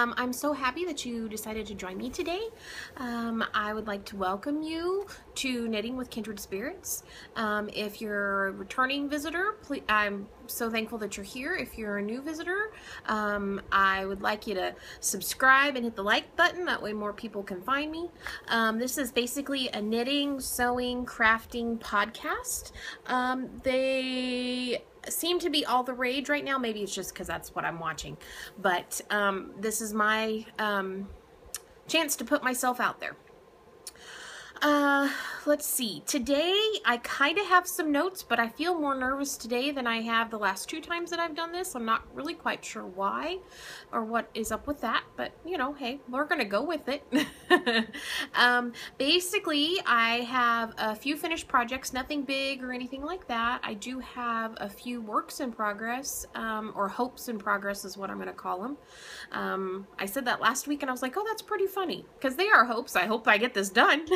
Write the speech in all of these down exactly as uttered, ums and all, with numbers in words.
Um, I'm so happy that you decided to join me today. Um, I would like to welcome you to Knitting with Kindred Spirits. Um, if you're a returning visitor, please, I'm so thankful that you're here. If you're a new visitor, um, I would like you to subscribe and hit the like button. That way more people can find me. Um, this is basically a knitting, sewing, crafting podcast. Um, they seem to be all the rage right now. Maybe it's just because that's what I'm watching. But um, this is my um, chance to put myself out there. Uh, let's see. Today, I kind of have some notes, but I feel more nervous today than I have the last two times that I've done this. I'm not really quite sure why or what is up with that, but you know, hey, we're gonna go with it. um, basically, I have a few finished projects, nothing big or anything like that. I do have a few works in progress, um, or hopes in progress is what I'm gonna call them. Um, I said that last week and I was like, oh, that's pretty funny, because they are hopes. I hope I get this done.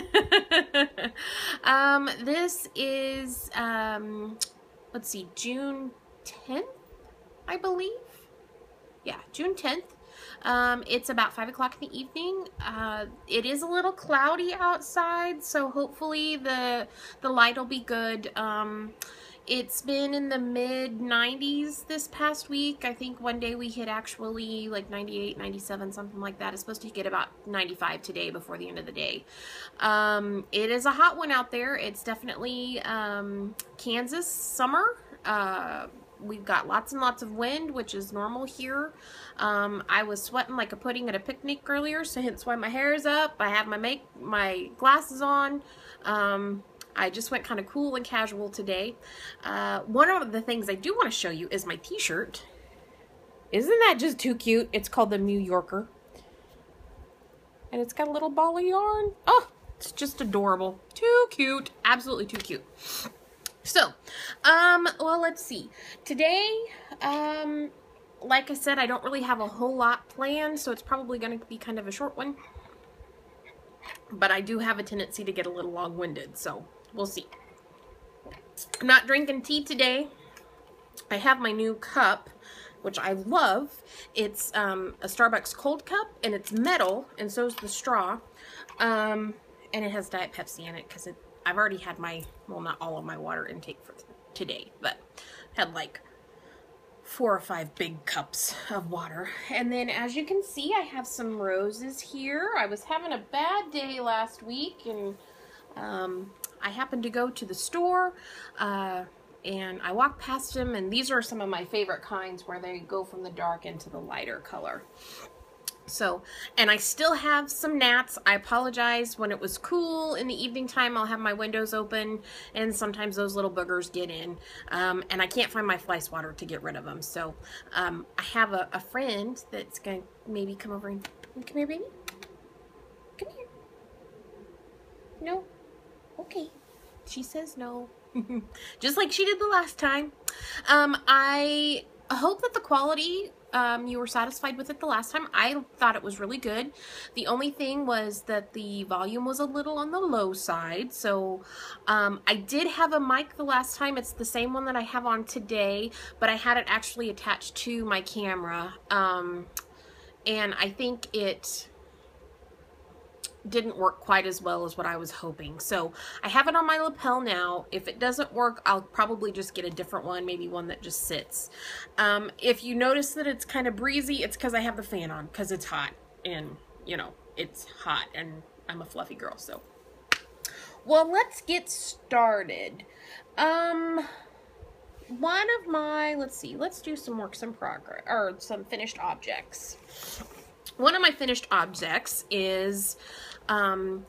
um, this is, um, let's see, June tenth, I believe. Yeah, June tenth. Um, it's about five o'clock in the evening. Uh, it is a little cloudy outside, so hopefully the, the light will be good. Um, It's been in the mid nineties this past week. I think one day we hit actually like ninety-eight, ninety-seven, something like that. It's supposed to get about ninety-five today before the end of the day. Um, it is a hot one out there. It's definitely um, Kansas summer. Uh, we've got lots and lots of wind, which is normal here. Um, I was sweating like a pudding at a picnic earlier, so hence why my hair is up. I have my make my glasses on. Um, I just went kind of cool and casual today. Uh, one of the things I do want to show you is my t-shirt. Isn't that just too cute? It's called the New Yorker. And it's got a little ball of yarn. Oh, it's just adorable. Too cute. Absolutely too cute. So, um, well, let's see. Today, um, like I said, I don't really have a whole lot planned, so it's probably going to be kind of a short one. But I do have a tendency to get a little long-winded, so we'll see. I'm not drinking tea today. I have my new cup, which I love. It's um, a Starbucks cold cup, and it's metal, and so is the straw. Um, and it has Diet Pepsi in it, because it, I've already had my, well, not all of my water intake for today, but had like four or five big cups of water. And then as you can see, I have some roses here. I was having a bad day last week, and um, I happened to go to the store, uh, and I walked past them, and these are some of my favorite kinds where they go from the dark into the lighter color. So, and I still have some gnats. I apologize. When it was cool in the evening time, I'll have my windows open, and sometimes those little boogers get in, um, and I can't find my fly swatter to get rid of them. So um, I have a, a friend that's going to maybe come over and, come here, baby. Come here. No? Okay. She says no. Just like she did the last time. Um, I hope that the quality, um, you were satisfied with it the last time. I thought it was really good. The only thing was that the volume was a little on the low side. So um, I did have a mic the last time. It's the same one that I have on today, but I had it actually attached to my camera. Um, and I think it didn't work quite as well as what I was hoping. So I have it on my lapel now. If it doesn't work, I'll probably just get a different one, maybe one that just sits. Um, if you notice that it's kind of breezy, it's because I have the fan on, because it's hot, and you know, it's hot, and I'm a fluffy girl. So, well, let's get started. Um, one of my, let's see, let's do some works in progress, or some finished objects. One of my finished objects is, um,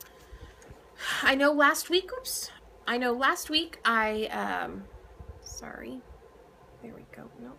I know last week, oops, I know last week I, um, sorry, there we go, no,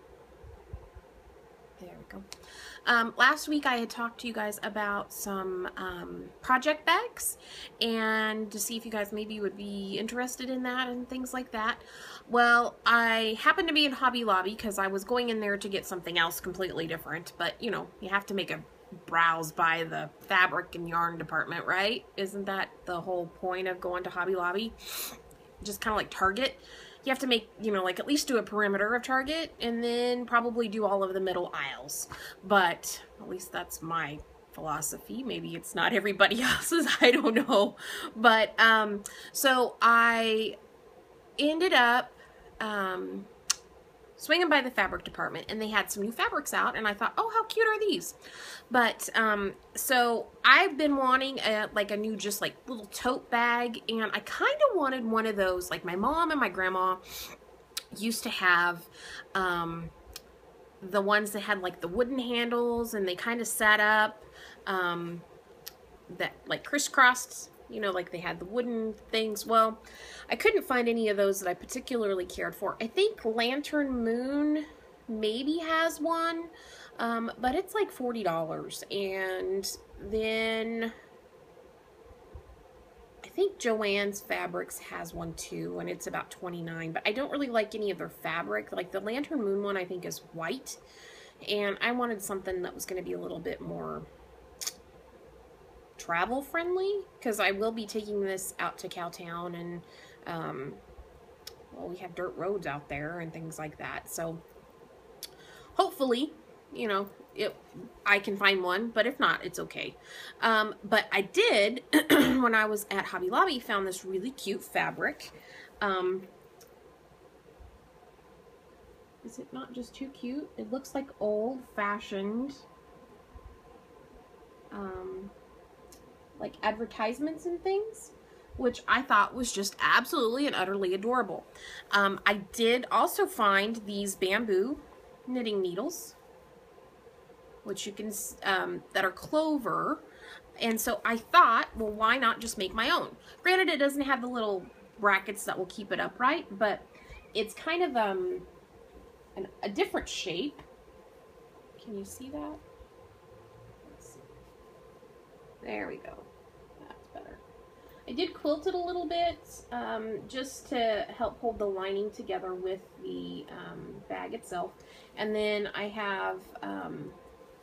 there we go. Um, last week I had talked to you guys about some, um, project bags, and to see if you guys maybe would be interested in that and things like that. Well, I happened to be in Hobby Lobby because I was going in there to get something else completely different, but you know, you have to make a browse by the fabric and yarn department, right? Isn't that the whole point of going to Hobby Lobby? Just kind of like Target. you have to make, you know, like at least do a perimeter of Target and then probably do all of the middle aisles. But at least that's my philosophy. Maybe it's not everybody else's, I don't know. But um, so I ended up um, swinging by the fabric department, and they had some new fabrics out, and I thought, oh, how cute are these? But um, so I've been wanting a, like a new just like little tote bag, and I kind of wanted one of those, like my mom and my grandma used to have um, the ones that had like the wooden handles, and they kind of sat up um, that like crisscrossed, you know, like they had the wooden things. Well, I couldn't find any of those that I particularly cared for. I think Lantern Moon maybe has one, um, but it's like forty dollars. And then I think Joann's Fabrics has one too, and it's about twenty-nine dollars, but I don't really like any of their fabric. Like the Lantern Moon one I think is white, and I wanted something that was going to be a little bit more travel friendly, because I will be taking this out to Cowtown, and um, well, we have dirt roads out there and things like that. So hopefully, you know, it I can find one, but if not, it's okay. Um, but I did when I was at Hobby Lobby, found this really cute fabric. Um, is it not just too cute? It looks like old-fashioned um, like advertisements and things, which I thought was just absolutely and utterly adorable. Um, I did also find these bamboo knitting needles, which you can, um, that are clover. And so I thought, well, why not just make my own? Granted, it doesn't have the little brackets that will keep it upright, but it's kind of um, an, a different shape. Can you see that? Let's see. There we go. That's better. I did quilt it a little bit, um, just to help hold the lining together with the um, bag itself. And then I have um,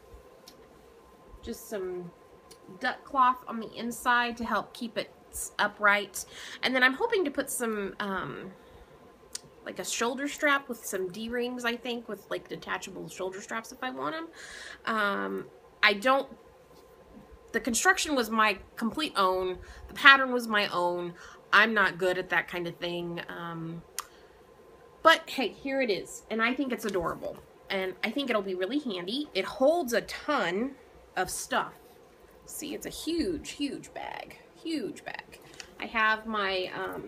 just some duck cloth on the inside to help keep it upright. And then I'm hoping to put some um, like a shoulder strap with some D-rings, I think, with like detachable shoulder straps if I want them. Um, I don't, the construction was my complete own, the pattern was my own. I'm not good at that kind of thing. Um, but hey, here it is. And I think it's adorable. And I think it'll be really handy. It holds a ton of stuff. See, it's a huge, huge bag. Huge bag. I have my um,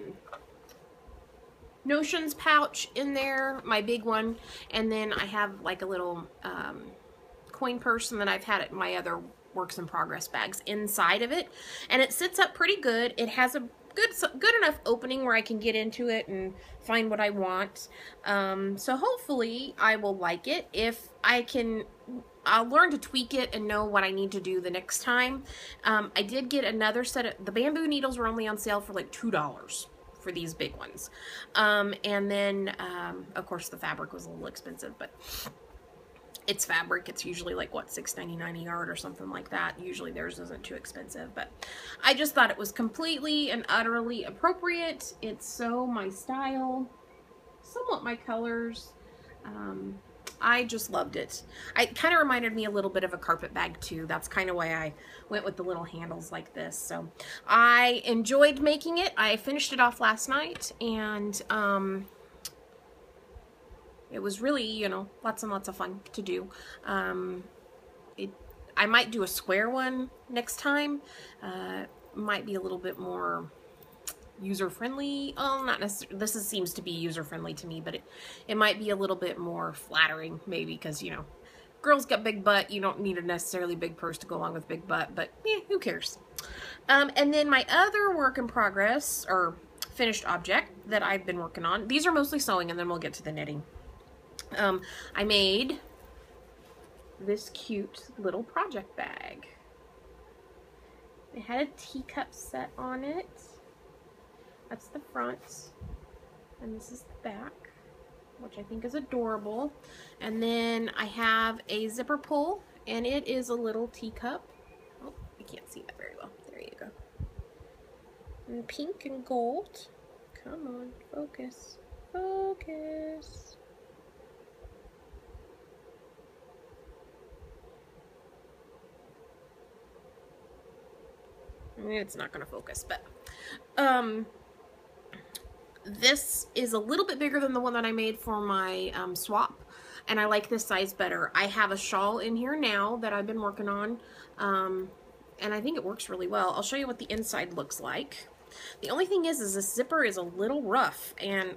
Notions pouch in there, my big one. And then I have like a little um, coin purse, and then I've had it in my other works in progress bags inside of it. And it sits up pretty good. It has a good good enough opening where I can get into it and find what I want. Um, so hopefully I will like it. If I can, I'll learn to tweak it and know what I need to do the next time. Um, I did get another set of, the bamboo needles were only on sale for like two dollars for these big ones. Um, and then, um, of course, the fabric was a little expensive, but it's fabric. It's usually like, what, six ninety-nine a yard or something like that. Usually theirs isn't too expensive, but I just thought it was completely and utterly appropriate. It's so my style, somewhat my colors. Um, I just loved it. It kind of reminded me a little bit of a carpet bag too. That's kind of why I went with the little handles like this. So I enjoyed making it. I finished it off last night, and um, it was really, you know, lots and lots of fun to do. Um, it, I might do a square one next time. Uh, might be a little bit more user-friendly. Oh, not necessarily. This is, seems to be user-friendly to me, but it, it might be a little bit more flattering, maybe, because, you know, girls got big butt. You don't need a necessarily big purse to go along with big butt, but eh, who cares? Um, and then my other work in progress, or finished object that I've been working on, these are mostly sewing, and then we'll get to the knitting. Um, I made this cute little project bag. It had a teacup set on it. That's the front, and this is the back, which I think is adorable. And then I have a zipper pull, and it is a little teacup. Oh, you can't see that very well. There you go. And pink and gold. Come on, focus. Focus. It's not going to focus, but um, this is a little bit bigger than the one that I made for my um, swap, and I like this size better. I have a shawl in here now that I've been working on, um, and I think it works really well. I'll show you what the inside looks like. The only thing is, is the zipper is a little rough, and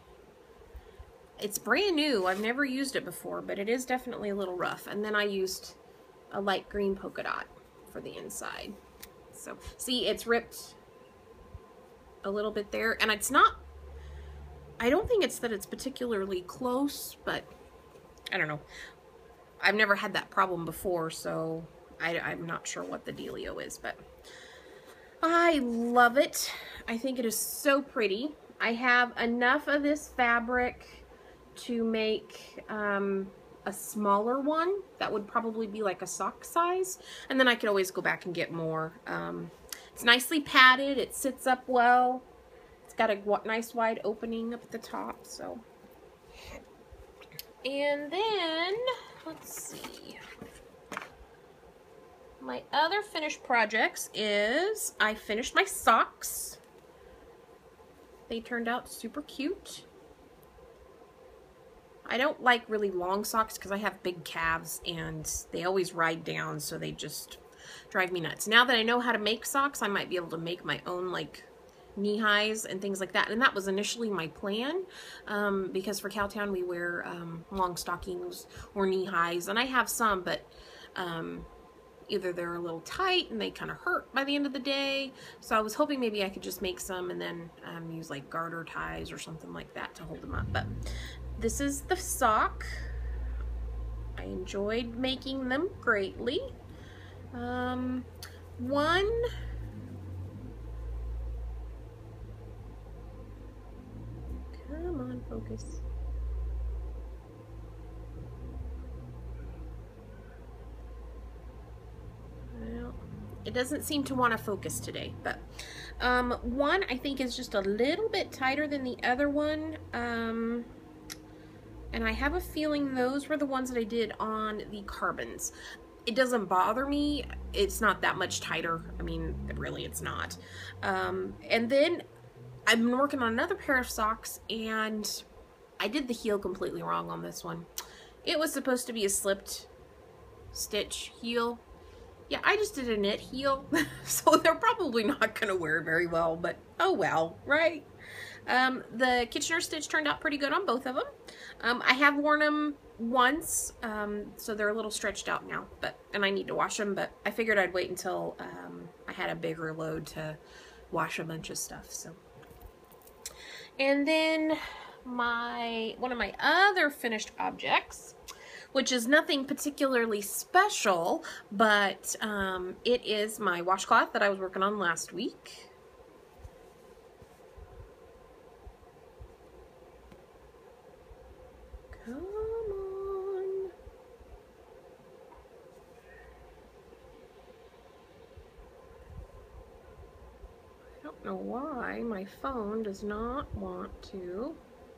it's brand new. I've never used it before, but it is definitely a little rough. And then I used a light green polka dot for the inside. So, see, it's ripped a little bit there, and it's not, I don't think it's that it's particularly close, but I don't know. I've never had that problem before, so I, I'm not sure what the dealio is, but I love it. I think it is so pretty. I have enough of this fabric to make um, a smaller one that would probably be like a sock size, and then I could always go back and get more. Um, it's nicely padded, it sits up well, it's got a nice wide opening up at the top. So, and then let's see, my other finished projects is I finished my socks. They turned out super cute. I don't like really long socks because I have big calves and they always ride down, so they just drive me nuts. Now that I know how to make socks, I might be able to make my own like knee highs and things like that. And that was initially my plan, um, because for Cowtown we wear um, long stockings or knee highs, and I have some, but um, either they're a little tight and they kind of hurt by the end of the day. So I was hoping maybe I could just make some and then um, use like garter ties or something like that to hold them up. But this is the sock. I enjoyed making them greatly. Um, one, come on, focus. Well, it doesn't seem to want to focus today, but um, one I think is just a little bit tighter than the other one. Um, And I have a feeling those were the ones that I did on the carbons. It doesn't bother me. It's not that much tighter. I mean, really, it's not. Um, and then I've been working on another pair of socks, and I did the heel completely wrong on this one. It was supposed to be a slipped stitch heel. Yeah, I just did a knit heel, so they're probably not going to wear very well, but oh well, right? Um, the Kitchener stitch turned out pretty good on both of them. Um, I have worn them once, um, so they're a little stretched out now, but and I need to wash them, but I figured I'd wait until um, I had a bigger load to wash a bunch of stuff. So, and then my one of my other finished objects, which is nothing particularly special, but um, it is my washcloth that I was working on last week. Come on. I don't know why my phone does not want to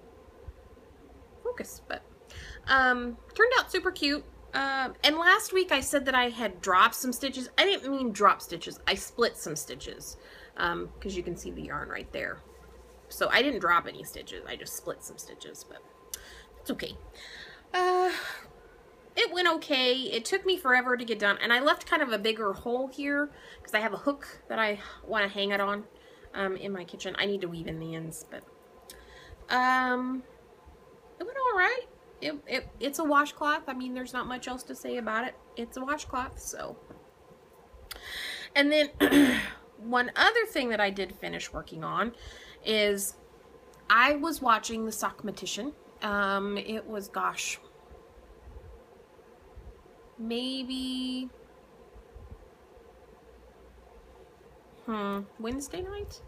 focus, but um, turned out super cute. Um, and last week I said that I had dropped some stitches. I didn't mean drop stitches. I split some stitches, um, because you can see the yarn right there. So I didn't drop any stitches. I just split some stitches, but it's okay. Uh, it went okay. It took me forever to get done, and I left kind of a bigger hole here because I have a hook that I want to hang it on um, in my kitchen. I need to weave in the ends, but um, it went all right. It, it, it's a washcloth. I mean, there's not much else to say about it. It's a washcloth, so. And then one other thing that I did finish working on is I was watching the Sockmatician. Um, it was, gosh, maybe, hmm, Wednesday night?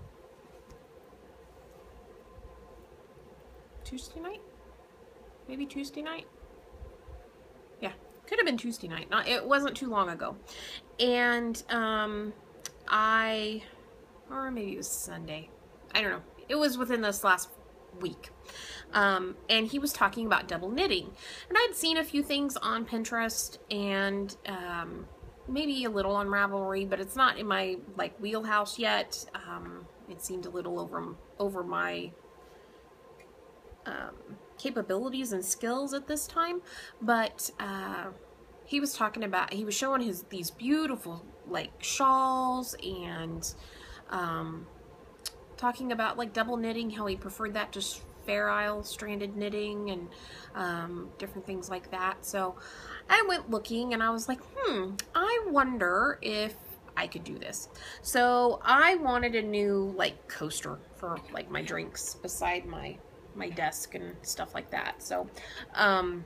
Tuesday night? Maybe Tuesday night? Yeah, could have been Tuesday night. Not, it wasn't too long ago. And, um, I, or maybe it was Sunday. I don't know. It was within this last week. Um, and he was talking about double knitting. And I'd seen a few things on Pinterest and um, maybe a little on Ravelry, but it's not in my like wheelhouse yet. Um, it seemed a little over, over my um, capabilities and skills at this time. But uh, he was talking about, he was showing his these beautiful like shawls and um, talking about like double knitting, how he preferred that to Fair Isle stranded knitting and um, different things like that. So I went looking and I was like, hmm, I wonder if I could do this. So I wanted a new like coaster for like my drinks beside my my desk and stuff like that. So um,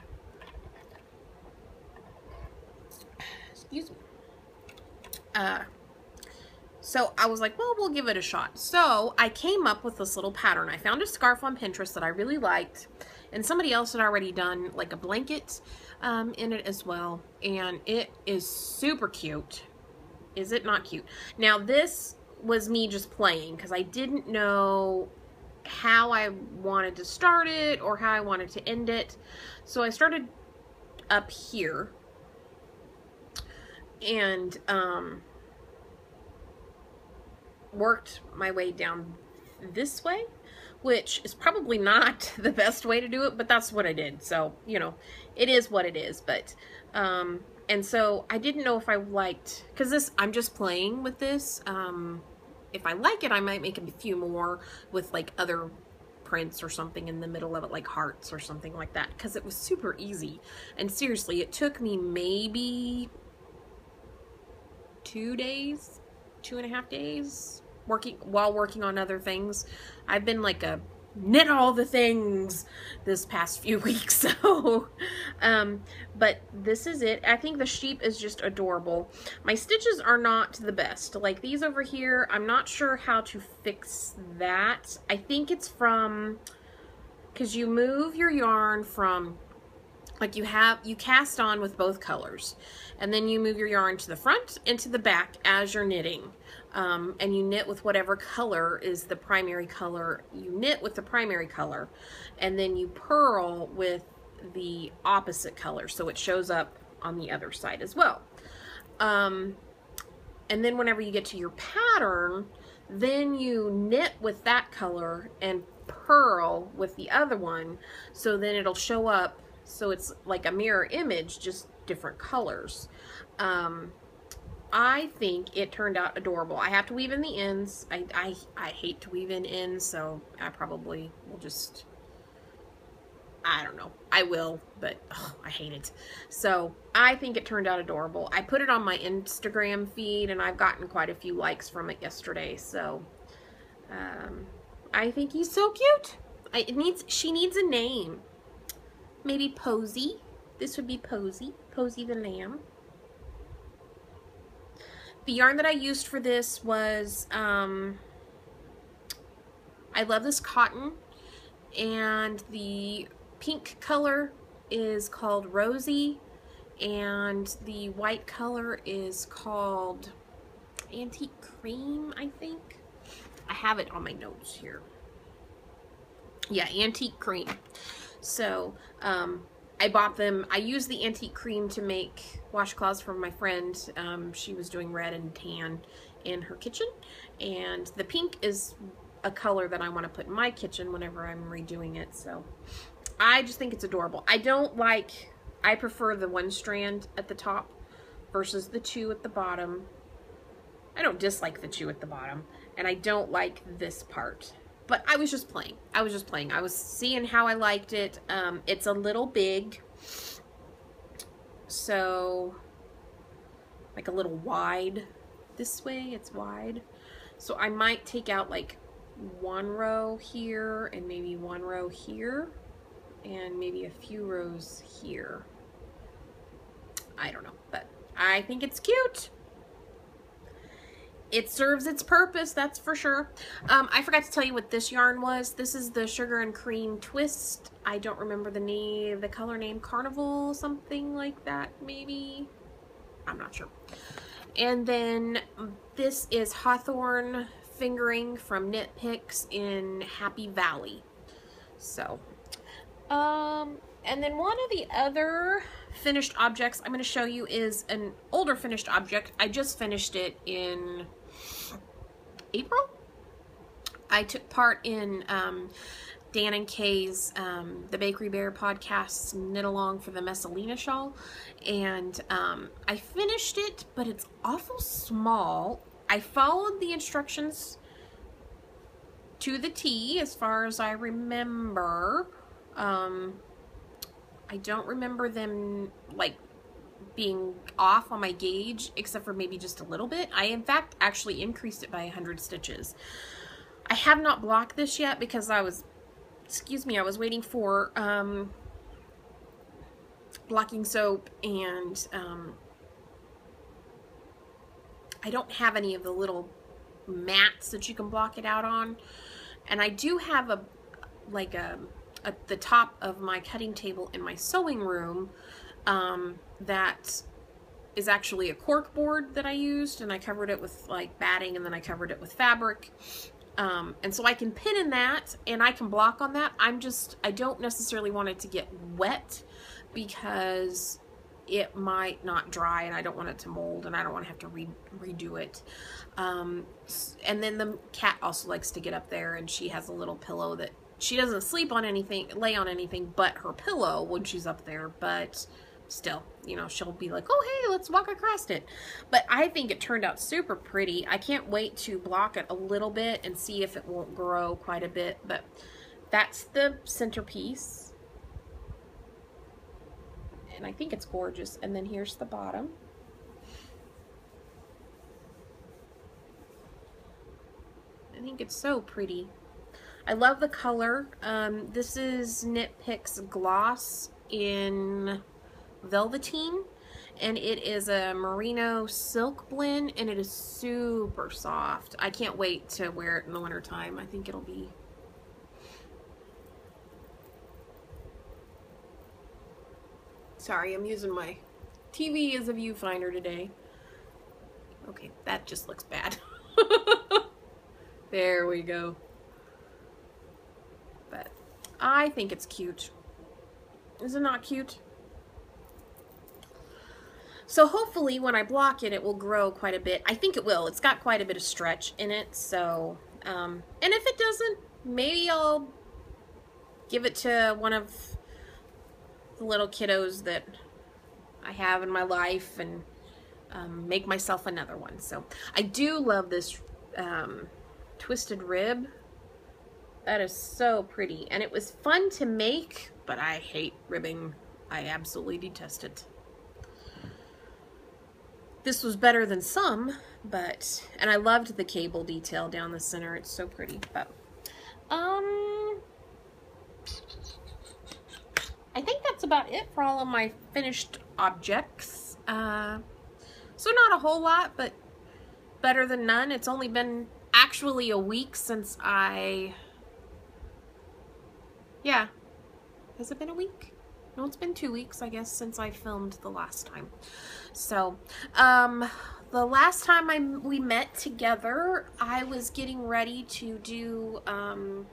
excuse me. Uh, So I was like, well, we'll give it a shot. So I came up with this little pattern. I found a scarf on Pinterest that I really liked, and somebody else had already done like a blanket um, in it as well. And it is super cute. Is it not cute? Now this was me just playing because I didn't know how I wanted to start it or how I wanted to end it. So I started up here and um, worked my way down this way, which is probably not the best way to do it, but that's what I did. So, you know, it is what it is. But, um, and so I didn't know if I liked, because this, I'm just playing with this. Um, if I like it, I might make a few more with like other prints or something in the middle of it, like hearts or something like that, because it was super easy. And seriously, it took me maybe two days, two and a half days working while working on other things. I've been like a knit all the things this past few weeks. So, um, but this is it. I think the sheep is just adorable. My stitches are not the best. Like these over here, I'm not sure how to fix that. I think it's from, because you move your yarn from, like you have, you cast on with both colors, and then you move your yarn to the front and to the back as you're knitting. Um, and you knit with whatever color is the primary color. You knit with the primary color, and then you purl with the opposite color, so it shows up on the other side as well. Um, and then whenever you get to your pattern, then you knit with that color and purl with the other one, so then it'll show up, so it's like a mirror image, just different colors. Um, I think it turned out adorable. I have to weave in the ends. I, I, I hate to weave in ends, so I probably will just, I don't know. I will, but oh, I hate it. So I think it turned out adorable. I put it on my Instagram feed, and I've gotten quite a few likes from it yesterday. So um, I think he's so cute. I, it needs, she needs a name. Maybe Posy. This would be Posy. Posy the lamb. The yarn that I used for this was, um, I love this cotton, and the pink color is called Rosy, and the white color is called Antique Cream, I think. I have it on my notes here. Yeah, Antique Cream. So, um, I bought them. I used the Antique Cream to make washcloths for my friend. Um, she was doing red and tan in her kitchen. And the pink is a color that I want to put in my kitchen whenever I'm redoing it. So I just think it's adorable. I don't like, I prefer the one strand at the top versus the two at the bottom. I don't dislike the two at the bottom. And I don't like this part. But I was just playing. I was just playing. I was seeing how I liked it. Um, it's a little big. So, like a little wide. This way, it's wide. So I might take out like one row here and maybe one row here. And maybe a few rows here. I don't know. But I think it's cute. It serves its purpose, that's for sure. Um, I forgot to tell you what this yarn was. This is the Sugar and Cream Twist. I don't remember the name, the color name, Carnival, something like that, maybe. I'm not sure. And then this is Hawthorne Fingering from Knit Picks in Happy Valley. So, um, and then one of the other finished objects I'm going to show you is an older finished object. I just finished it in April. I took part in um, Dan and Kay's um, the Bakery Bear podcast's knit along for the Messalina shawl, and um, I finished it, but it's awful small. I followed the instructions to the T as far as I remember. Um, I don't remember them like being off on my gauge, except for maybe just a little bit. I in fact actually increased it by a hundred stitches. I have not blocked this yet because I was, excuse me, I was waiting for um, blocking soap, and um, I don't have any of the little mats that you can block it out on. And I do have a, like a, at the top of my cutting table in my sewing room, um, that is actually a cork board that I used, and I covered it with like batting, and then I covered it with fabric. Um, and so I can pin in that, and I can block on that. I'm just, I don't necessarily want it to get wet because it might not dry, and I don't want it to mold, and I don't want to have to re redo it. Um, and then the cat also likes to get up there, and she has a little pillow that she doesn't sleep on anything, lay on anything but her pillow when she's up there, but still, you know, she'll be like, oh, hey, let's walk across it. But I think it turned out super pretty. I can't wait to block it a little bit and see if it won't grow quite a bit, but that's the centerpiece. And I think it's gorgeous. And then here's the bottom. I think it's so pretty. I love the color. Um, this is Knit Picks Gloss in Velveteen, and it is a merino silk blend, and it is super soft. I can't wait to wear it in the winter time. I think it'll be sorry, I'm using my T V as a viewfinder today. Okay, that just looks bad. There we go. But I think it's cute. Is it not cute? So hopefully when I block it, it will grow quite a bit. I think it will. It's got quite a bit of stretch in it. So, um, and if it doesn't, maybe I'll give it to one of the little kiddos that I have in my life and um, make myself another one. So I do love this um, twisted rib. That is so pretty, and it was fun to make, but I hate ribbing. I absolutely detest it. This was better than some, but, and I loved the cable detail down the center. It's so pretty. But um I think that's about it for all of my finished objects. Uh, so not a whole lot, but better than none. It's only been actually a week since I, yeah, has it been a week? No, it's been two weeks, I guess, since I filmed the last time. So, um, the last time I, we met together, I was getting ready to do, um,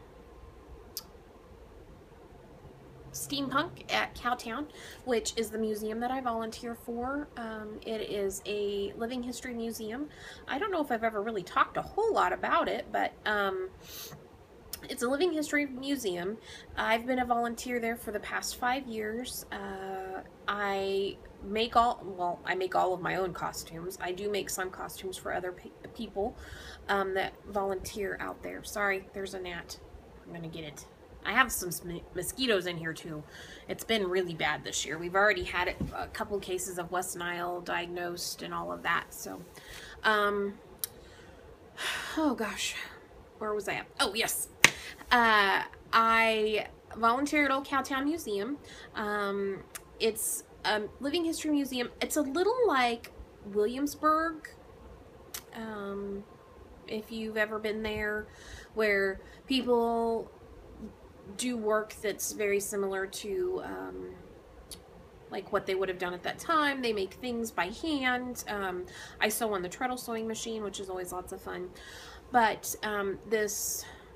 Steampunk at Cowtown, which is the museum that I volunteer for. Um, it is a living history museum. I don't know if I've ever really talked a whole lot about it, but um, it's a living history museum. I've been a volunteer there for the past five years. Uh, I make all, well, I make all of my own costumes. I do make some costumes for other pe people um, that volunteer out there. Sorry, there's a gnat. I'm gonna get it. I have some mosquitoes in here too. It's been really bad this year. We've already had it, a couple cases of West Nile diagnosed and all of that. So, um, oh gosh, where was I at? Oh yes, uh, I volunteer at Old Cowtown Museum. Um, it's a living history museum. It's a little like Williamsburg, um, if you've ever been there, where people do work that's very similar to um, like what they would have done at that time. They make things by hand. Um, I sew on the treadle sewing machine, which is always lots of fun. But um, this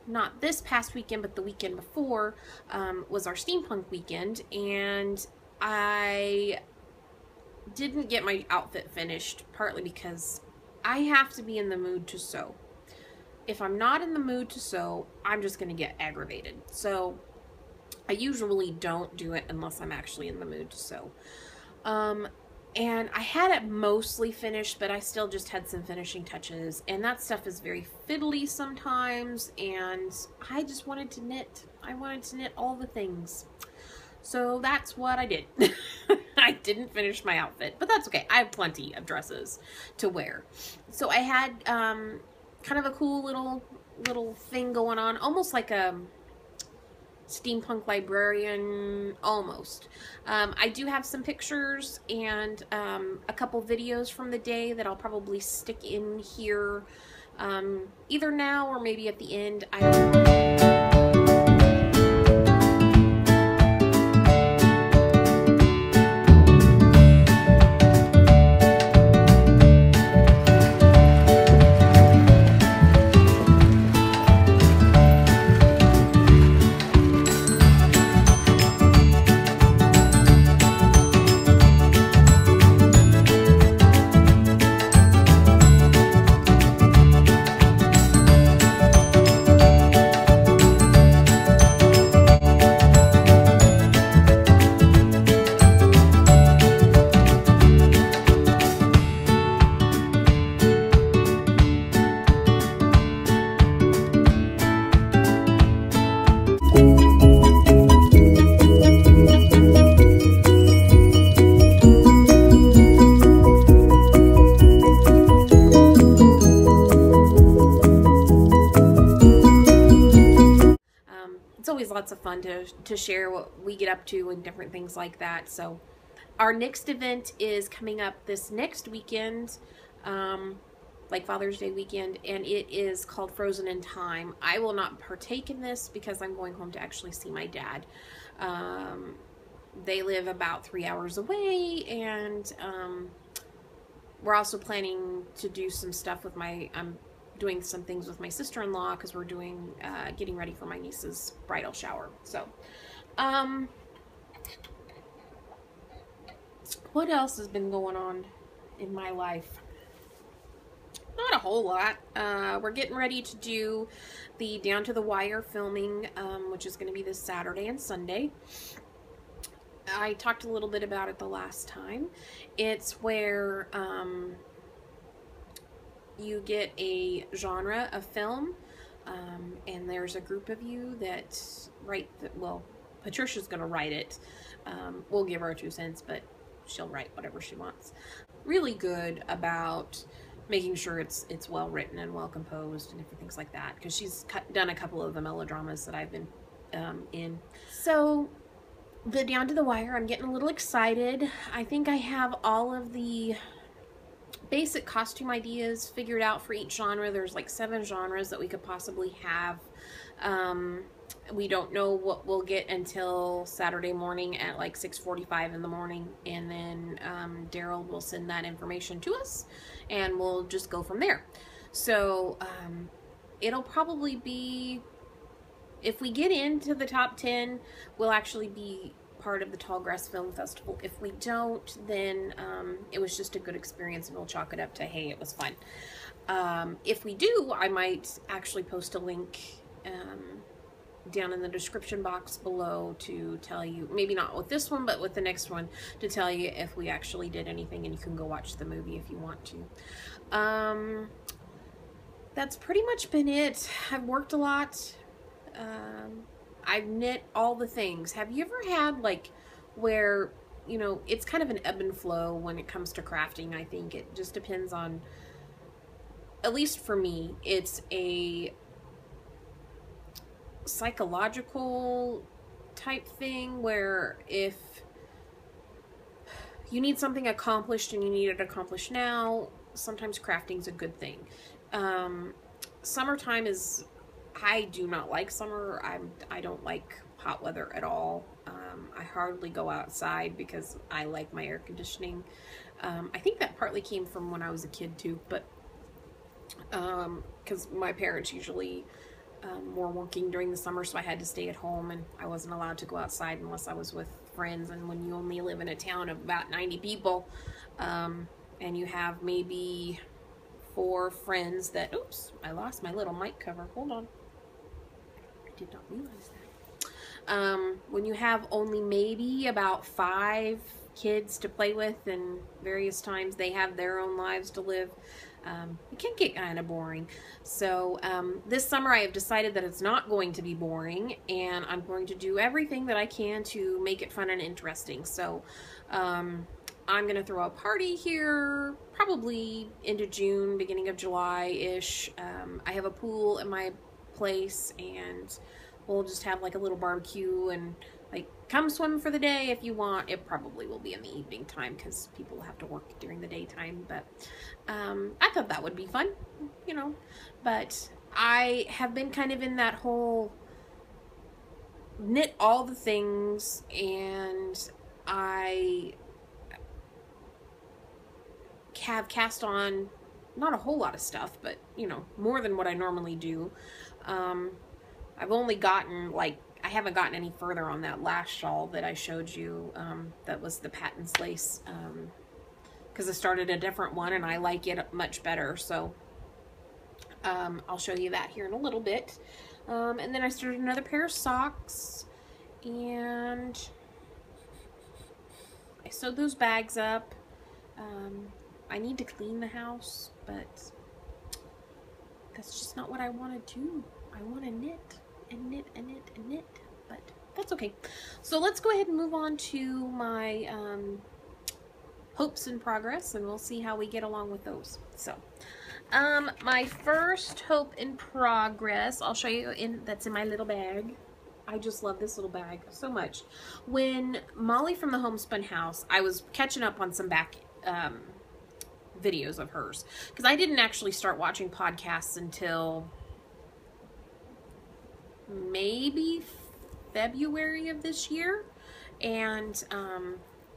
not this past weekend, but the weekend before, um, was our steampunk weekend, and I didn't get my outfit finished, partly because I have to be in the mood to sew. If I'm not in the mood to sew, I'm just going to get aggravated. So I usually don't do it unless I'm actually in the mood to sew. Um, and I had it mostly finished, but I still just had some finishing touches, and that stuff is very fiddly sometimes, and I just wanted to knit. I wanted to knit all the things. So that's what I did. I didn't finish my outfit, but that's okay. I have plenty of dresses to wear. So I had um, kind of a cool little little thing going on, almost like a steampunk librarian, almost. Um, I do have some pictures and um, a couple videos from the day that I'll probably stick in here, um, either now or maybe at the end. I don't know. It's always lots of fun to, to share what we get up to and different things like that. So our next event is coming up this next weekend, um, like Father's Day weekend, and it is called Frozen in Time. I will not partake in this because I'm going home to actually see my dad. Um, they live about three hours away, and um, we're also planning to do some stuff with my, I'm doing some things with my sister-in-law because we're doing, uh, getting ready for my niece's bridal shower. So, um, what else has been going on in my life? Not a whole lot. Uh, we're getting ready to do the Down to the Wire filming, um, which is going to be this Saturday and Sunday. I talked a little bit about it the last time. It's where, um, you get a genre of film, um, and there's a group of you that write, the, well, Patricia's going to write it. Um, we'll give her two cents, but she'll write whatever she wants. Really good about making sure it's it's well written and well composed and different things like that, because she's cut, done a couple of the melodramas that I've been um, in. So the Down to the Wire, I'm getting a little excited. I think I have all of the basic costume ideas figured out for each genre. There's like seven genres that we could possibly have. Um, we don't know what we'll get until Saturday morning at like six forty-five in the morning, and then um, Daryl will send that information to us and we'll just go from there. So um, it'll probably be, if we get into the top ten, we'll actually be part of the Tallgrass Film Festival. If we don't, then um, it was just a good experience and we'll chalk it up to, hey, it was fun. Um, if we do, I might actually post a link um, down in the description box below to tell you, maybe not with this one, but with the next one, to tell you if we actually did anything, and you can go watch the movie if you want to. Um, that's pretty much been it. I've worked a lot. Um, I've knit all the things. Have you ever had, like, where, you know, it's kind of an ebb and flow when it comes to crafting, I think. It just depends on, at least for me, it's a psychological type thing where if you need something accomplished and you need it accomplished now, sometimes crafting's a good thing. Um, summertime is, I do not like summer. I'm, I don't like hot weather at all. Um, I hardly go outside because I like my air conditioning. Um, I think that partly came from when I was a kid too, but um, because my parents usually um, were working during the summer, so I had to stay at home, and I wasn't allowed to go outside unless I was with friends. And when you only live in a town of about ninety people, um, and you have maybe four friends that, oops, I lost my little mic cover. Hold on. I did not realize that. Um, when you have only maybe about five kids to play with, and various times they have their own lives to live, um, it can get kind of boring. So um, this summer I have decided that it's not going to be boring, and I'm going to do everything that I can to make it fun and interesting. So um, I'm going to throw a party here probably into June, beginning of July-ish. Um, I have a pool in my place, and we'll just have like a little barbecue, and like, come swim for the day if you want. It probably will be in the evening time because people have to work during the daytime, but um, I thought that would be fun, you know. But I have been kind of in that whole knit all the things, and I have cast on not a whole lot of stuff, but, you know, more than what I normally do. Um, I've only gotten, like, I haven't gotten any further on that last shawl that I showed you. Um, that was the Patons Lace. Um, because I started a different one, and I like it much better. So, um, I'll show you that here in a little bit. Um, and then I started another pair of socks. And I sewed those bags up. Um, I need to clean the house, but that's just not what I want to do. I want to knit and knit and knit and knit, but that's okay. So let's go ahead and move on to my um, hopes and progress, and we'll see how we get along with those. So um, my first hope in progress, I'll show you in that's in my little bag. I just love this little bag so much. When Molly from the Homespun House, I was catching up on some back um, videos of hers, because I didn't actually start watching podcasts until maybe February of this year, and um,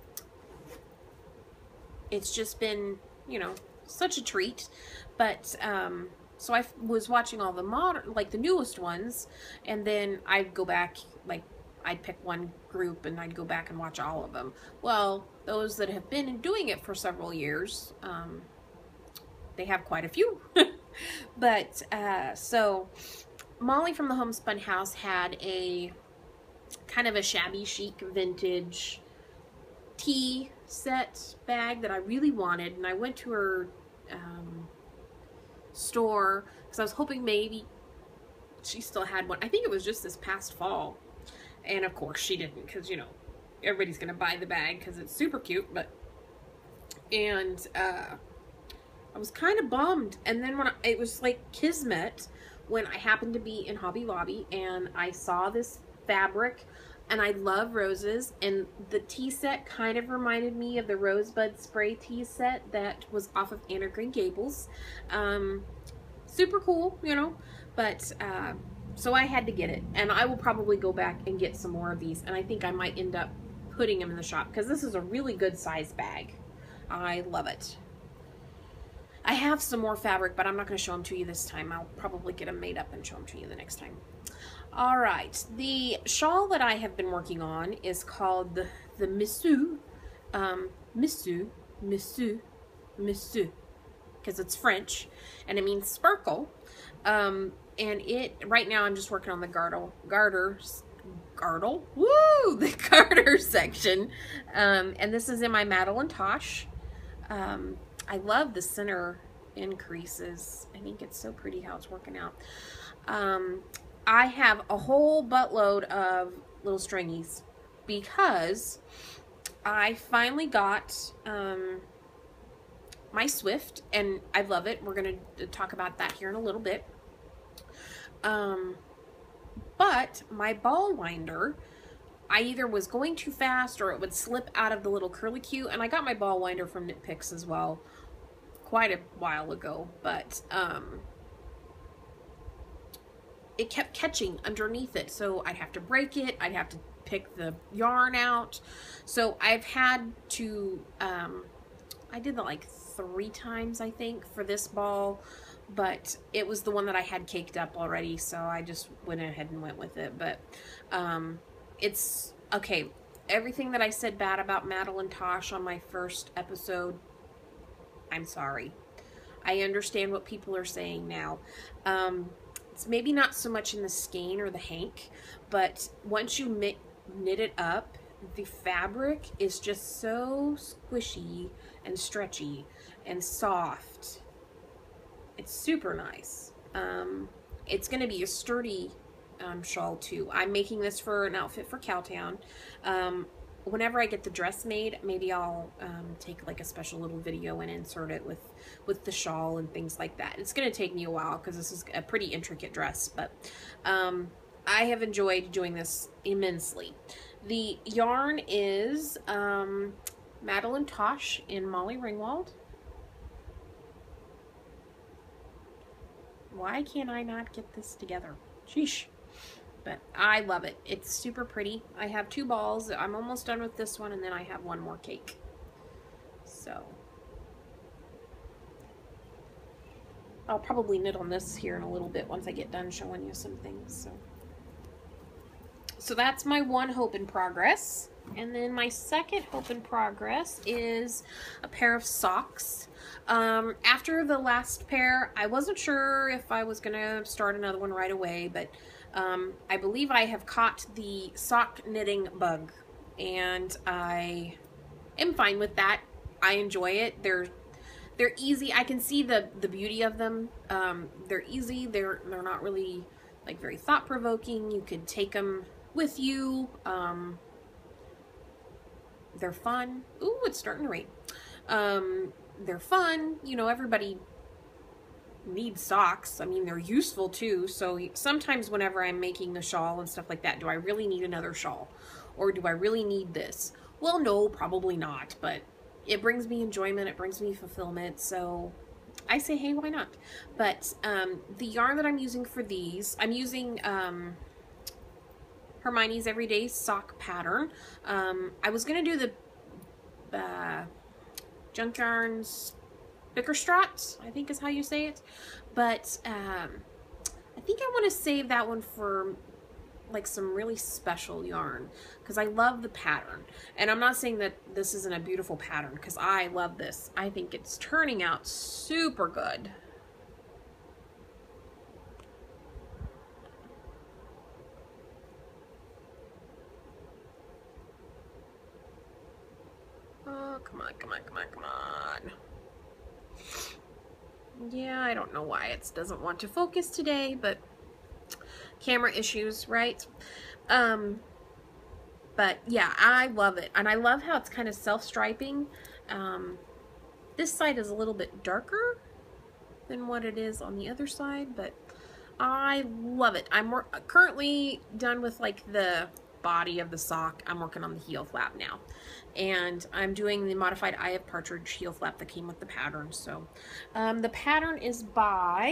it's just been, you know, such a treat. But um, so I was watching all the modern, like the newest ones, and then I'd go back, like I'd pick one group and I'd go back and watch all of them. Well, those that have been doing it for several years, um, they have quite a few. But uh, so Molly from the Homespun House had a kind of a shabby chic vintage tea set bag that I really wanted, and I went to her um, store because I was hoping maybe she still had one. I think it was just this past fall, and of course she didn't, because, you know, everybody's gonna buy the bag because it's super cute. But and uh, I was kind of bummed, and then when I, it was like kismet, when I happened to be in Hobby Lobby and I saw this fabric, and I love roses, and the tea set kind of reminded me of the Rosebud Spray tea set that was off of Anne of Green Gables. Um, super cool, you know, but uh, so I had to get it, and I will probably go back and get some more of these, and I think I might end up putting them in the shop because this is a really good size bag. I love it. I have some more fabric, but I'm not going to show them to you this time. I'll probably get them made up and show them to you the next time. All right, the shawl that I have been working on is called the, the Missou, um, Missou, Missou, Missou, because it's French, and it means sparkle. Um, and it, right now I'm just working on the garter, garter, garter, woo, the garter section. Um, and this is in my Madeline Tosh. Um, I love the center increases. I think it's so pretty how it's working out. Um, I have a whole buttload of little stringies because I finally got um, my Swift, and I love it. We're going to talk about that here in a little bit. Um, but my ball winder, I either was going too fast or it would slip out of the little curlicue, and I got my ball winder from Knit Picks as well quite a while ago, but um, it kept catching underneath it, so I'd have to break it, I'd have to pick the yarn out. So I've had to, um, I did that like three times, I think, for this ball, but it was the one that I had caked up already, so I just went ahead and went with it. But um, it's, okay, everything that I said bad about Madeline Tosh on my first episode, I'm sorry. I understand what people are saying now. Um, it's maybe not so much in the skein or the hank, but once you knit it up, the fabric is just so squishy and stretchy and soft. It's super nice. Um, it's going to be a sturdy um, shawl too. I'm making this for an outfit for Cowtown. Um, whenever I get the dress made, maybe I'll um, take like a special little video and insert it with with the shawl and things like that. It's going to take me a while because this is a pretty intricate dress, but um, I have enjoyed doing this immensely. The yarn is um, Madeline Tosh in Molly Ringwald. Why can't I not get this together? Sheesh. But I love it. It's super pretty. I have two balls. I'm almost done with this one, and then I have one more cake. So I'll probably knit on this here in a little bit once I get done showing you some things. So, so that's my one hope in progress. And then my second hope in progress is a pair of socks. Um, after the last pair, I wasn't sure if I was going to start another one right away, but um, I believe I have caught the sock knitting bug, and I am fine with that. I enjoy it. They're they're easy. I can see the the beauty of them. Um, they're easy. They're they're not really like very thought-provoking. You could take them with you. Um, they're fun. Ooh, it's starting to rain. Um, they're fun. You know, everybody needs socks. I mean, they're useful too. So sometimes whenever I'm making the shawl and stuff like that, do I really need another shawl? Or do I really need this? Well, no, probably not. But it brings me enjoyment. It brings me fulfillment. So I say, hey, why not? But um, the yarn that I'm using for these, I'm using um, Hermione's Everyday Sock Pattern. Um, I was going to do the uh, Junk Yarns Bickerstrat, I think is how you say it. But um, I think I want to save that one for like some really special yarn, because I love the pattern. And I'm not saying that this isn't a beautiful pattern, because I love this. I think it's turning out super good. Oh, come on, come on, come on, come on. Yeah, I don't know why it doesn't want to focus today, but camera issues, right? Um, but yeah, I love it. And I love how it's kind of self-striping. Um, this side is a little bit darker than what it is on the other side, but I love it. I'm currently done with like the body of the sock. I'm working on the heel flap now, and I'm doing the modified Eye of Partridge heel flap that came with the pattern. So um, the pattern is by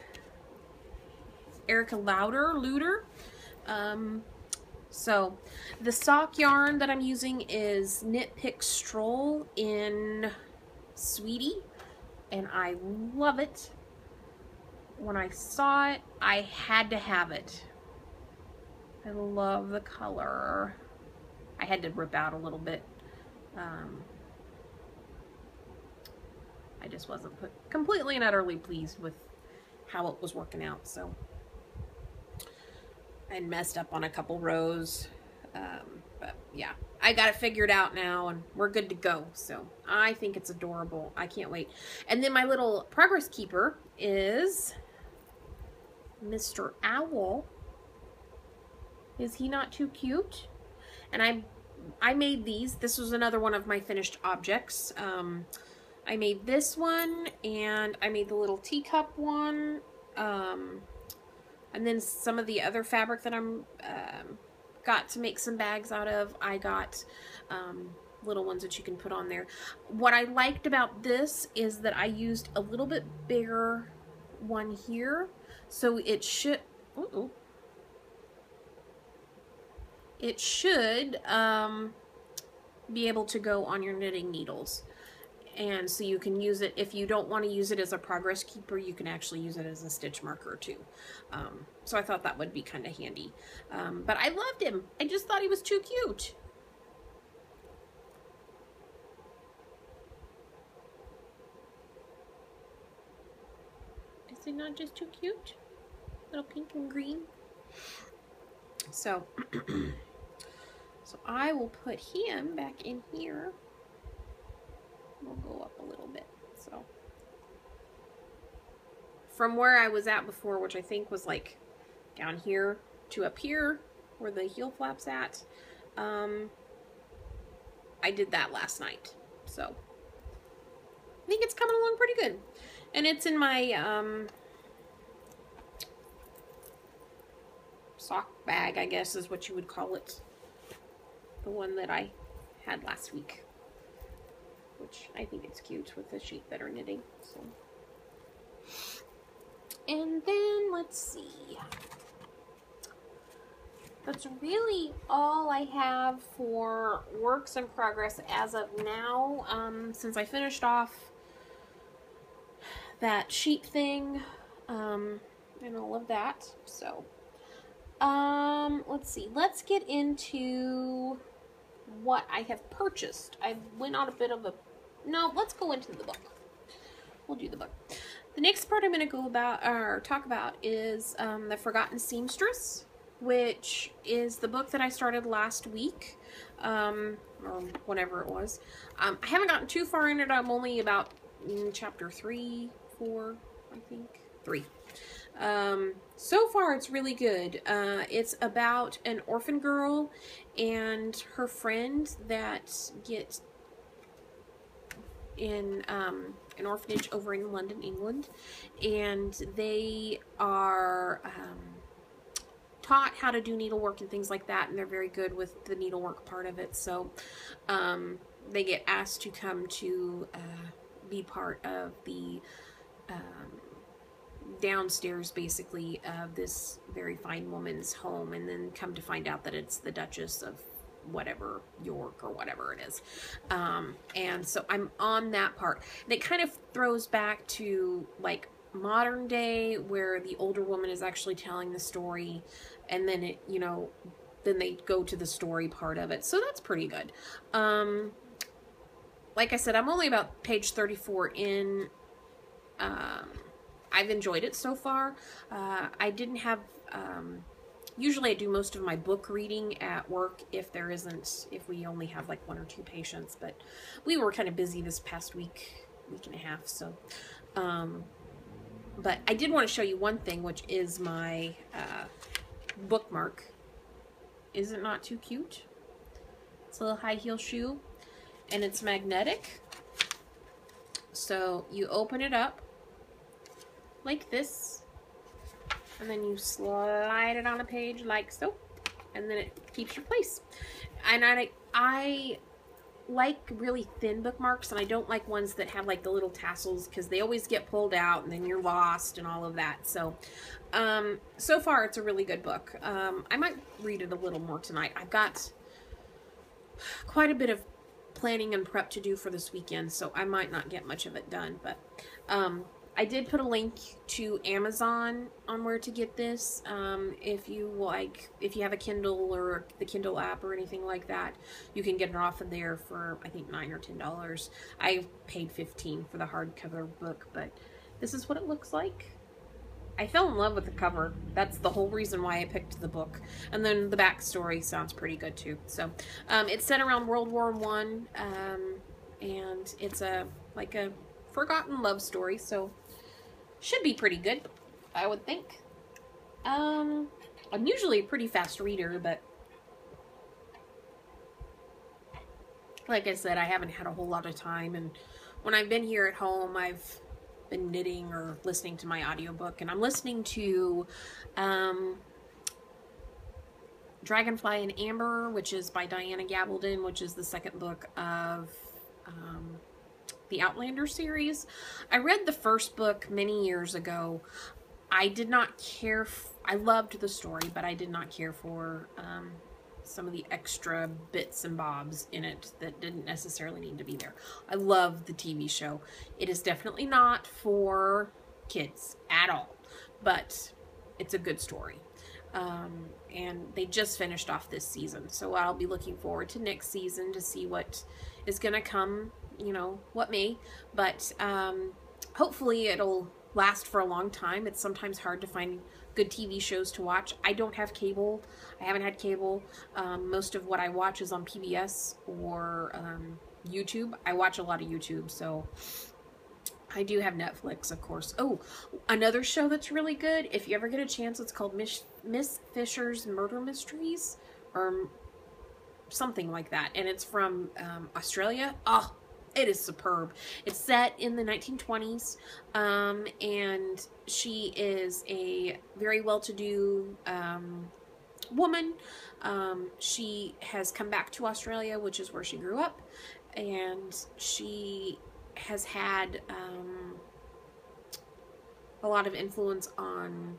Erica Lauder, Luder. Um, so the sock yarn that I'm using is Knit Pick Stroll in Sweetie, and I love it. When I saw it, I had to have it. I love the color. I had to rip out a little bit. Um, I just wasn't put completely and utterly pleased with how it was working out, so I messed up on a couple rows, um, but yeah, I got it figured out now, and we're good to go. So I think it's adorable. I can't wait. And then my little progress keeper is Mister Owl. Is he not too cute? And I I made these. This was another one of my finished objects. Um, I made this one, and I made the little teacup one. Um, and then some of the other fabric that I'm um, got to make some bags out of. I got um, little ones that you can put on there. What I liked about this is that I used a little bit bigger one here. So it should... Uh-oh. It should um, be able to go on your knitting needles. And so you can use it, if you don't want to use it as a progress keeper, you can actually use it as a stitch marker too. Um, so I thought that would be kind of handy. Um, but I loved him. I just thought he was too cute. Is he not just too cute? Little pink and green. So, so I will put him back in here. We'll go up a little bit. So, from where I was at before, which I think was like down here to up here, where the heel flap's at, um, I did that last night. So, I think it's coming along pretty good. And it's in my um, sock bag, I guess is what you would call it. The one that I had last week. Which I think it's cute with the sheep that are knitting. So. And then, let's see. That's really all I have for works in progress as of now. Um, since I finished off that sheep thing um, and all of that. So, um, let's see. Let's get into what I have purchased. I went on a bit of a... No, let's go into the book. We'll do the book. The next part I'm going to go about, or talk about, is um, The Forgotten Seamstress, which is the book that I started last week, um, or whatever it was. Um, I haven't gotten too far in it. I'm only about in chapter three, four, I think. Three. Um, so far, it's really good. Uh, it's about an orphan girl and her friend that get in um, an orphanage over in London, England, and they are um, taught how to do needlework and things like that, and they're very good with the needlework part of it. So um, they get asked to come to uh, be part of the um, downstairs, basically, of this very fine woman's home, and then come to find out that it's the Duchess of whatever, York or whatever it is. Um, and so I'm on that part. And it kind of throws back to like modern day, where the older woman is actually telling the story, and then it, you know, then they go to the story part of it. So that's pretty good. Um, like I said, I'm only about page thirty-four in. Um, I've enjoyed it so far. Uh, I didn't have, um, usually I do most of my book reading at work if there isn't, if we only have like one or two patients, but we were kind of busy this past week, week and a half, so, um, but I did want to show you one thing, which is my, uh, bookmark. Is it not too cute? It's a little high heel shoe, and it's magnetic, so you open it up like this, and then you slide it on a page like so, and then it keeps your place. And I, I like really thin bookmarks, and I don't like ones that have like the little tassels, because they always get pulled out and then you're lost and all of that. So um, so far it's a really good book. Um, I might read it a little more tonight. I've got quite a bit of planning and prep to do for this weekend, so I might not get much of it done, but um, I did put a link to Amazon on where to get this. Um, if you like, if you have a Kindle or the Kindle app or anything like that, you can get it off of there for, I think, nine or ten dollars. I paid fifteen for the hardcover book, but this is what it looks like. I fell in love with the cover. That's the whole reason why I picked the book. And then the backstory sounds pretty good too. So um, it's set around World War One, um, and it's a like a forgotten love story. So should be pretty good, I would think. Um, I'm usually a pretty fast reader, but like I said, I haven't had a whole lot of time, and when I've been here at home, I've been knitting or listening to my audiobook, and I'm listening to um, Dragonfly and Amber, which is by Diana Gabaldon, which is the second book of um, the Outlander series. I read the first book many years ago. I did not care, f I loved the story, but I did not care for um, some of the extra bits and bobs in it that didn't necessarily need to be there. I love the T V show. It is definitely not for kids at all, but it's a good story. Um, and they just finished off this season, so I'll be looking forward to next season to see what is going to come, you know, what may, but um, hopefully it'll last for a long time. It's sometimes hard to find good T V shows to watch. I don't have cable. I haven't had cable. Um, most of what I watch is on P B S or um, YouTube. I watch a lot of YouTube, so I do have Netflix, of course. Oh, another show that's really good, if you ever get a chance, it's called Miss, Miss Fisher's Murder Mysteries, or something like that, and it's from um, Australia. Oh, it is superb. It's set in the nineteen twenties, um, and she is a very well-to-do um, woman. Um, she has come back to Australia, which is where she grew up, and she has had um, a lot of influence on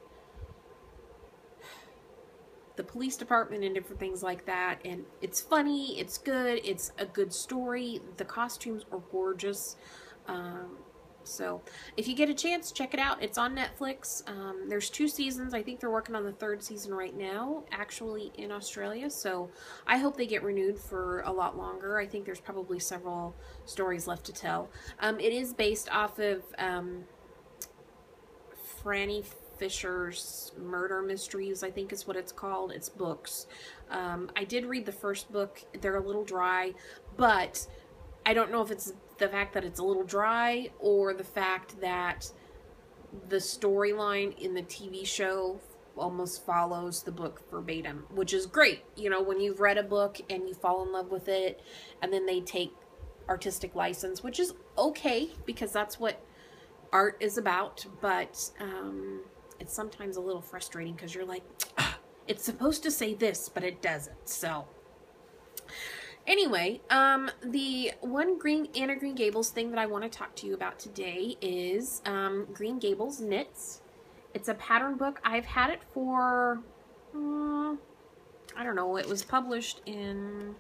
the police department and different things like that, and it's funny, it's good, it's a good story, the costumes are gorgeous. Um, so if you get a chance, check it out. It's on Netflix. Um, there's two seasons. I think they're working on the third season right now, actually, in Australia, so I hope they get renewed for a lot longer. I think there's probably several stories left to tell. Um, it is based off of um, Franny Fisher's Murder Mysteries, I think is what it's called. It's books. Um, I did read the first book. They're a little dry, but I don't know if it's the fact that it's a little dry or the fact that the storyline in the T V show almost follows the book verbatim, which is great. You know, when you've read a book and you fall in love with it, and then they take artistic license, which is okay because that's what art is about, but um, it's sometimes a little frustrating because you're like, ah, it's supposed to say this, but it doesn't. So anyway, um, the one Green Anna Green Gables thing that I want to talk to you about today is um, Green Gables Knits. It's a pattern book. I've had it for, um, I don't know, it was published in,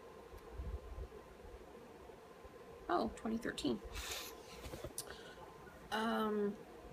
oh, twenty thirteen. Um,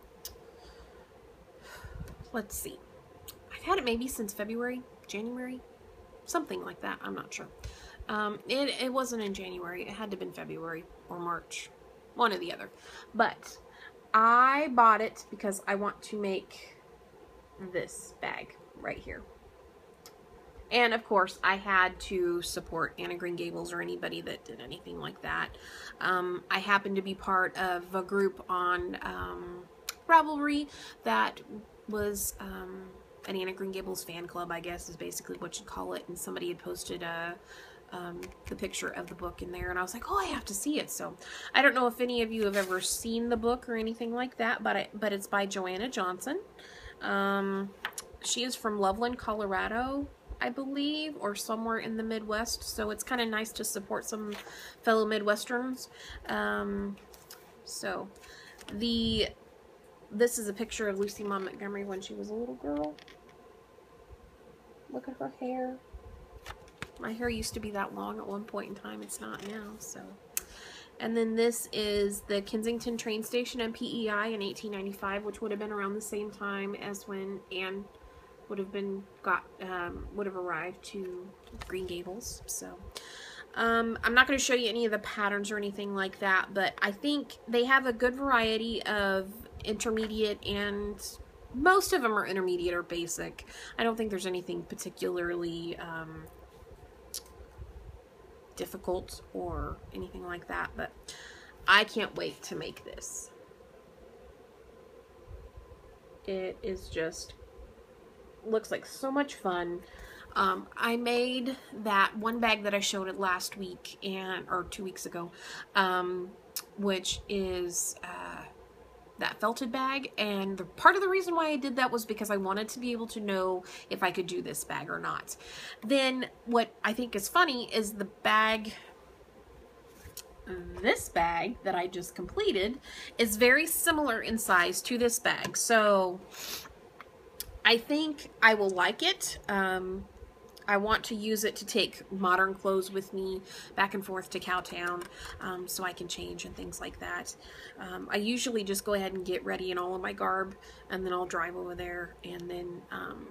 let's see. I've had it maybe since February, January, something like that. I'm not sure. Um, it, it wasn't in January. It had to have been February or March, one or the other. But I bought it because I want to make this bag right here. And of course, I had to support Anna Green Gables or anybody that did anything like that. Um, I happen to be part of a group on um, Ravelry that was um, an Anna Green Gables fan club, I guess, is basically what you'd call it. And somebody had posted a, um, the picture of the book in there, and I was like, oh, I have to see it. So I don't know if any of you have ever seen the book or anything like that, but, I, but it's by Joanna Johnson. Um, she is from Loveland, Colorado, I believe, or somewhere in the Midwest, so it's kind of nice to support some fellow Midwesterns. Um, so, the, this is a picture of Lucy Maud Montgomery when she was a little girl. Look at her hair. My hair used to be that long at one point in time, it's not now, so. And then this is the Kensington train station and P E I in eighteen ninety-five, which would have been around the same time as when Anne would have been got um, would have arrived to Green Gables. So um, I'm not going to show you any of the patterns or anything like that, but I think they have a good variety of intermediate, and most of them are intermediate or basic. I don't think there's anything particularly um, difficult or anything like that, but I can't wait to make this. It is just looks like so much fun. Um, I made that one bag that I showed it last week and or two weeks ago, um, which is uh, that felted bag, and the, part of the reason why I did that was because I wanted to be able to know if I could do this bag or not. Then what I think is funny is the bag, this bag that I just completed is very similar in size to this bag, so I think I will like it. Um, I want to use it to take modern clothes with me back and forth to Cowtown, um, so I can change and things like that. Um, I usually just go ahead and get ready in all of my garb, and then I'll drive over there and then um,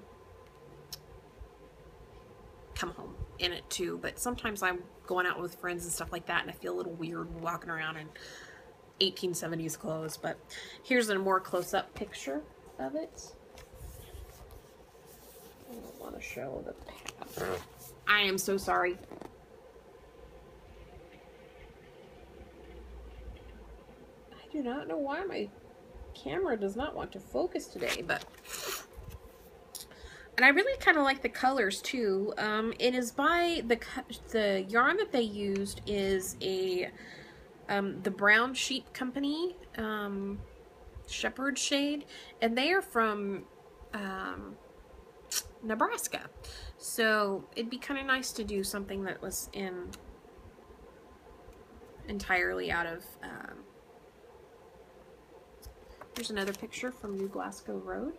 come home in it too. But sometimes I'm going out with friends and stuff like that, and I feel a little weird walking around in eighteen seventies clothes. But here's a more close-up picture of it. I don't want to show the path. I am so sorry. I do not know why my camera does not want to focus today, but... And I really kind of like the colors too. Um, it is by the the yarn that they used is a um, the Brown Sheep Company um, Shepherd shade, and they are from um, Nebraska. So it'd be kind of nice to do something that was in entirely out of. Um, here's another picture from New Glasgow Road.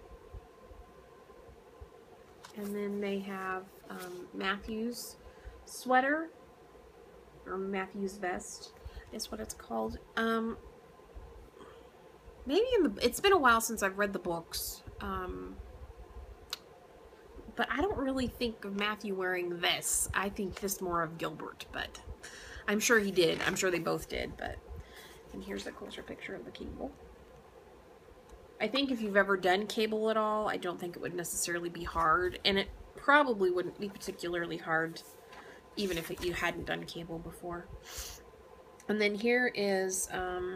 And then they have um, Matthew's sweater, or Matthew's vest is what it's called. Um, maybe in the, it's been a while since I've read the books, um, but I don't really think of Matthew wearing this. I think this more of Gilbert, but I'm sure he did. I'm sure they both did, but, and here's a closer picture of the cable. I think if you've ever done cable at all, I don't think it would necessarily be hard, and it probably wouldn't be particularly hard even if it, you hadn't done cable before. And then here is um,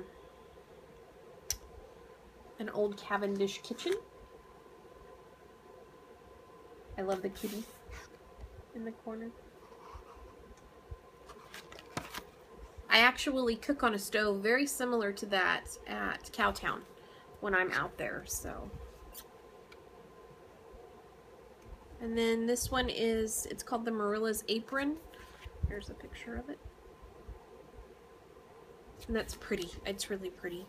an old Cavendish kitchen. I love the kitty in the corner. I actually cook on a stove very similar to that at Cowtown when I'm out there, so. And then this one is, it's called the Marilla's Apron. Here's a picture of it. And that's pretty. It's really pretty.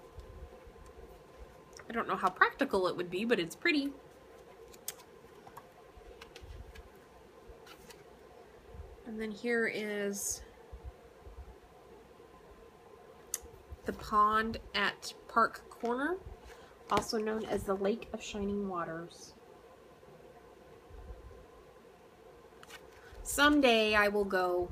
I don't know how practical it would be, but it's pretty. And then here is the pond at Park Corner, also known as the Lake of Shining Waters. Someday I will go.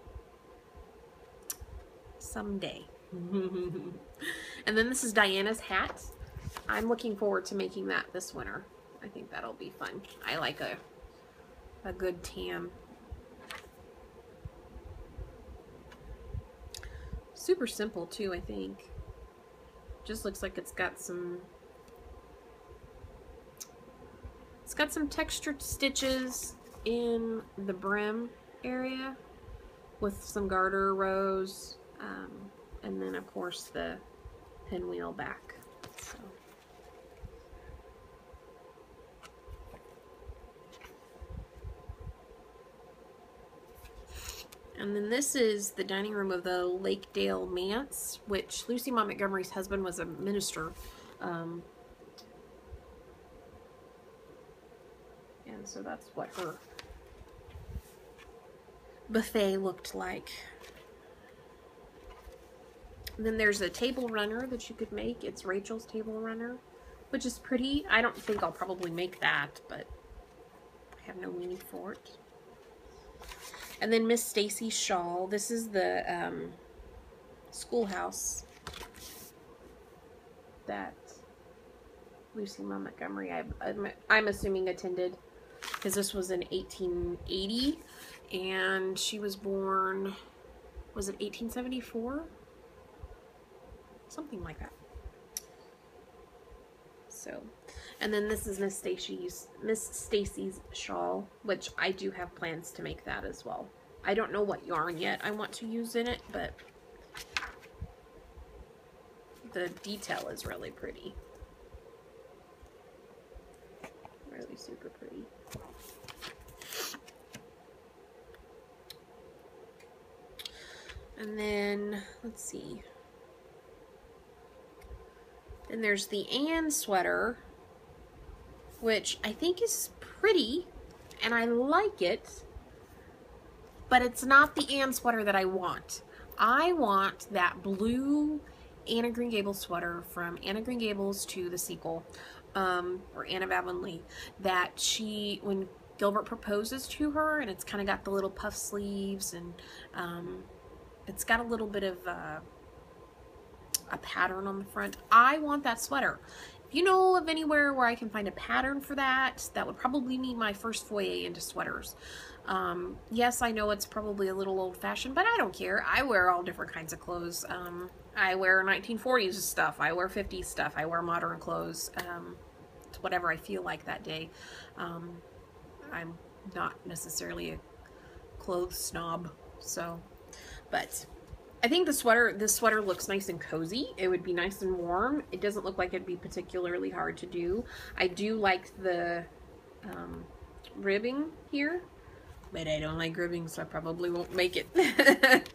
Someday. And then this is Diana's hat. I'm looking forward to making that this winter. I think that'll be fun. I like a, a good tan. Super simple too, I think. Just looks like it's got some it's got some textured stitches in the brim area with some garter rows, um, and then of course the pinwheel back. So. And then this is the dining room of the Lakedale Manse, which Lucy Maud Montgomery's husband was a minister. Um, and so that's what her buffet looked like. And then there's a table runner that you could make. It's Rachel's table runner, which is pretty. I don't think I'll probably make that, but I have no need for it. And then Miss Stacy's shawl. This is the um, schoolhouse that Lucy Maud Montgomery, I, I'm, I'm assuming, attended, because this was in eighteen eighty, and she was born, was it eighteen seventy-four? Something like that. So, and then this is Miss Stacy's Miss Stacy's shawl, which I do have plans to make that as well. I don't know what yarn yet I want to use in it, but the detail is really pretty. Really super pretty. And then, let's see. Then there's the Anne sweater, which I think is pretty, and I like it. but it's not the Anne sweater that I want. I want that blue Anne of Green Gables sweater from Anne of Green Gables to the sequel, um, or Anne of Avonlea, that she, when Gilbert proposes to her, and it's kind of got the little puff sleeves, and um, it's got a little bit of uh, a pattern on the front. I want that sweater. If you know of anywhere where I can find a pattern for that, that would probably be my first foray into sweaters. Um, yes, I know it's probably a little old-fashioned, but I don't care. I wear all different kinds of clothes. Um, I wear nineteen forties stuff. I wear fifties stuff. I wear modern clothes. Um, it's whatever I feel like that day. Um, I'm not necessarily a clothes snob, so, but I think the sweater, this sweater looks nice and cozy. It would be nice and warm. It doesn't look like it'd be particularly hard to do. I do like the um, ribbing here, but I don't like ribbing, so I probably won't make it.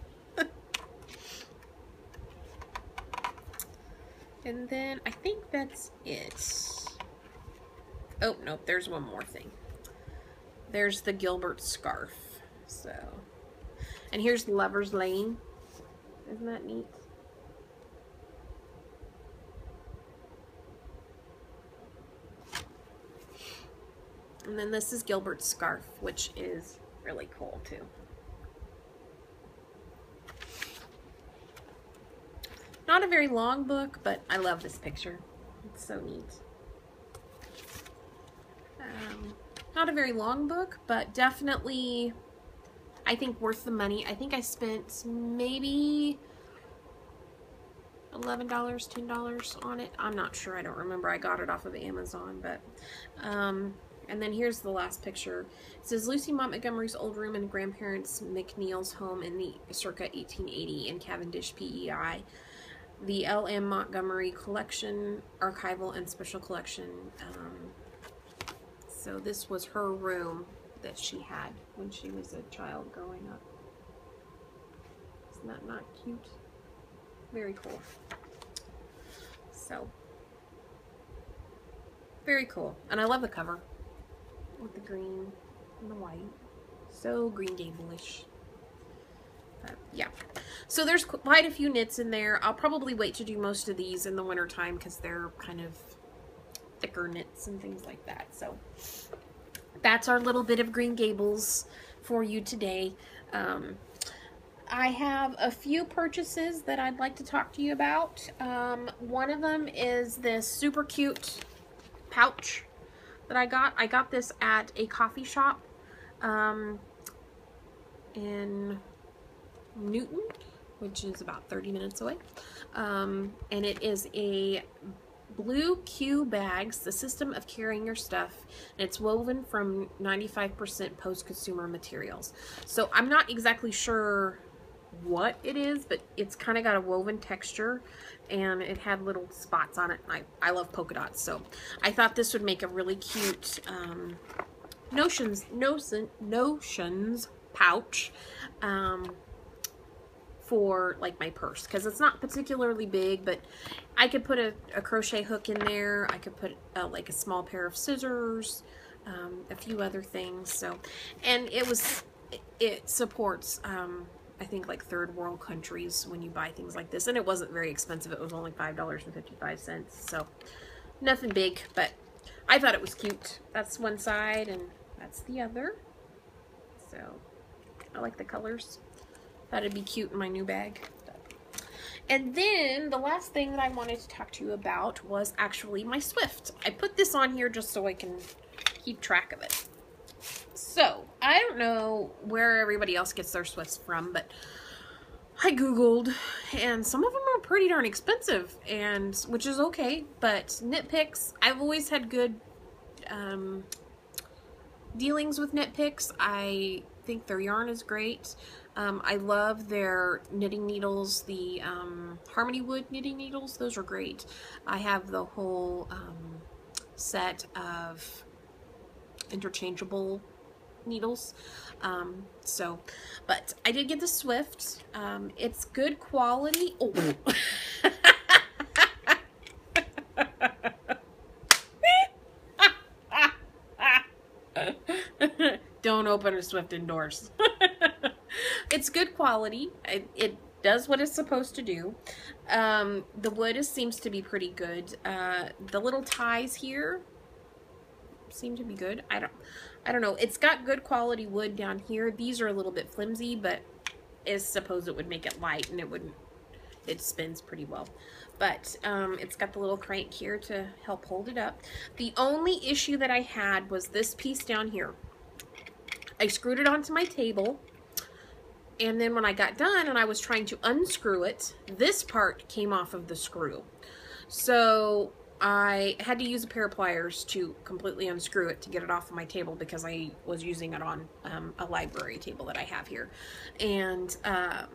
And then I think that's it. Oh, nope, there's one more thing. There's the Gilbert scarf. So, and here's Lover's Lane. Isn't that neat? And then this is Gilbert's scarf, which is really cool too. Not a very long book, but I love this picture. It's so neat. Um, not a very long book, but definitely, I think, worth the money. I think I spent maybe eleven dollars, ten dollars on it. I'm not sure. I don't remember. I got it off of Amazon, but... Um, and then here's the last picture. It says, Lucy Maud Montgomery's old room in grandparents McNeil's home in the circa eighteen eighty in Cavendish, P E I. The L M Montgomery Collection, Archival and Special Collection. Um, so this was her room that she had when she was a child growing up. Isn't that not cute? Very cool. So, very cool. And I love the cover with the green and the white. So Green Gable-ish. But yeah, so there's quite a few knits in there. I'll probably wait to do most of these in the winter time because they're kind of thicker knits and things like that. So that's our little bit of Green Gables for you today. Um, I have a few purchases that I'd like to talk to you about. Um, one of them is this super cute pouch that I got. I got this at a coffee shop um, in Newton, which is about thirty minutes away, um, and it is a Blue Q bags, the system of carrying your stuff, and it's woven from ninety-five percent post-consumer materials. So I'm not exactly sure what it is, but it's kind of got a woven texture, and it had little spots on it. I, I love polka dots, so I thought this would make a really cute um, notions, notion, notions pouch um, for like my purse, because it's not particularly big, but I could put a, a crochet hook in there. I could put uh, like a small pair of scissors, um, a few other things. So, and it was, it supports um, I think like third world countries when you buy things like this, and it wasn't very expensive. It was only five dollars and fifty-five cents, so nothing big, but I thought it was cute. That's one side and that's the other. So I like the colors. Thought it'd be cute in my new bag. And then the last thing that I wanted to talk to you about was actually my Swift. I put this on here just so I can keep track of it. So, I don't know where everybody else gets their Swifts from, but I Googled, and some of them are pretty darn expensive, and which is okay, but Knit Picks, I've always had good um, dealings with Knit Picks. I think their yarn is great. Um, I love their knitting needles, the um, Harmony Wood knitting needles. Those are great. I have the whole um, set of interchangeable needles. Um, so, but I did get the Swift. Um, it's good quality. Oh. Don't open a Swift indoors. It's good quality. It, it does what it's supposed to do. Um, the wood is, seems to be pretty good. Uh, the little ties here seem to be good. I don't, I don't know. It's got good quality wood down here. These are a little bit flimsy, but I suppose it would make it light and it wouldn't, it spins pretty well. But um, it's got the little crank here to help hold it up. The only issue that I had was this piece down here. I screwed it onto my table, and then when I got done and I was trying to unscrew it, this part came off of the screw. So I had to use a pair of pliers to completely unscrew it to get it off of my table, because I was using it on um, a library table that I have here. And um,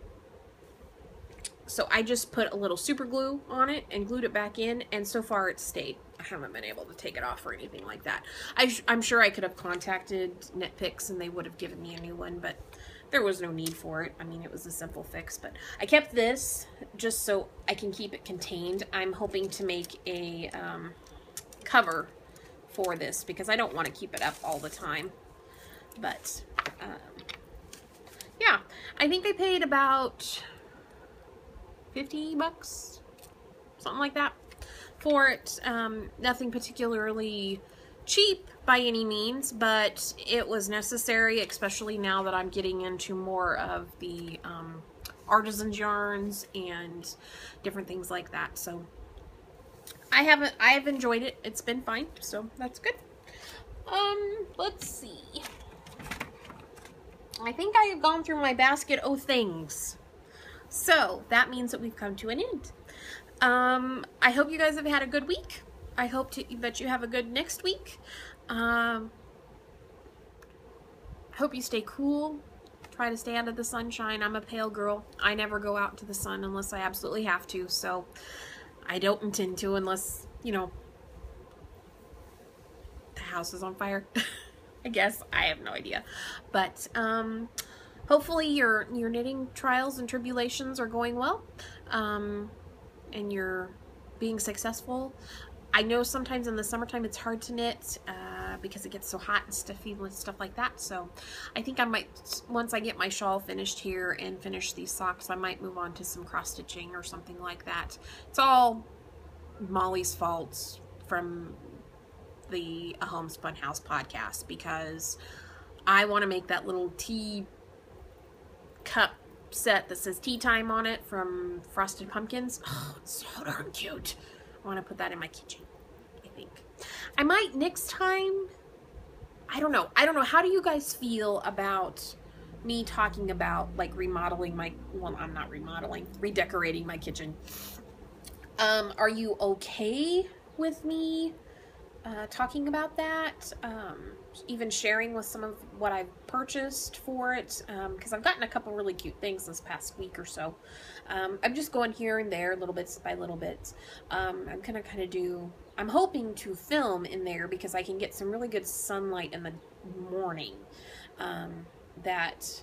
so I just put a little super glue on it and glued it back in, and so far it's stayed. I haven't been able to take it off or anything like that. I sh I'm sure I could have contacted NetPicks and they would have given me a new one, but there was no need for it. I mean, it was a simple fix. But I kept this just so I can keep it contained. I'm hoping to make a um, cover for this, because I don't want to keep it up all the time. But um, yeah, I think I paid about fifty bucks, something like that, for it. Um, nothing particularly cheap by any means, but it was necessary, especially now that I'm getting into more of the um, artisan's yarns and different things like that. So I haven't, I have enjoyed it. It's been fine, so that's good. Um, let's see. I think I have gone through my basket of things. So that means that we've come to an end. Um, I hope you guys have had a good week. I hope to, that you have a good next week. Um, I hope you stay cool. Try to stay out of the sunshine. I'm a pale girl. I never go out to the sun unless I absolutely have to. So I don't intend to, unless, you know, the house is on fire. I guess. I have no idea. But, um... hopefully your, your knitting trials and tribulations are going well, um, and you're being successful. I know sometimes in the summertime it's hard to knit uh, because it gets so hot and stuffy and stuff like that. So I think I might, once I get my shawl finished here and finish these socks, I might move on to some cross stitching or something like that. It's all Molly's fault from the A Homespun House podcast, because I want to make that little tea cup set that says tea time on it from Frosted Pumpkins. Oh, it's so darn cute. I want to put that in my kitchen, I think. I might next time. I don't know. I don't know. How do you guys feel about me talking about like remodeling my, well, I'm not remodeling, redecorating my kitchen. Um, are you okay with me uh, talking about that? Um, even sharing with some of what I've purchased for it, because um, I've gotten a couple really cute things this past week or so. Um, I'm just going here and there, little bits by little bits. Um, I'm gonna kind of do, I'm hoping to film in there because I can get some really good sunlight in the morning. Um, that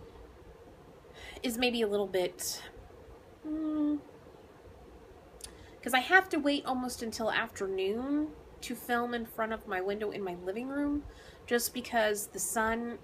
is maybe a little bit, because mm, I have to wait almost until afternoon to film in front of my window in my living room, just because the sun,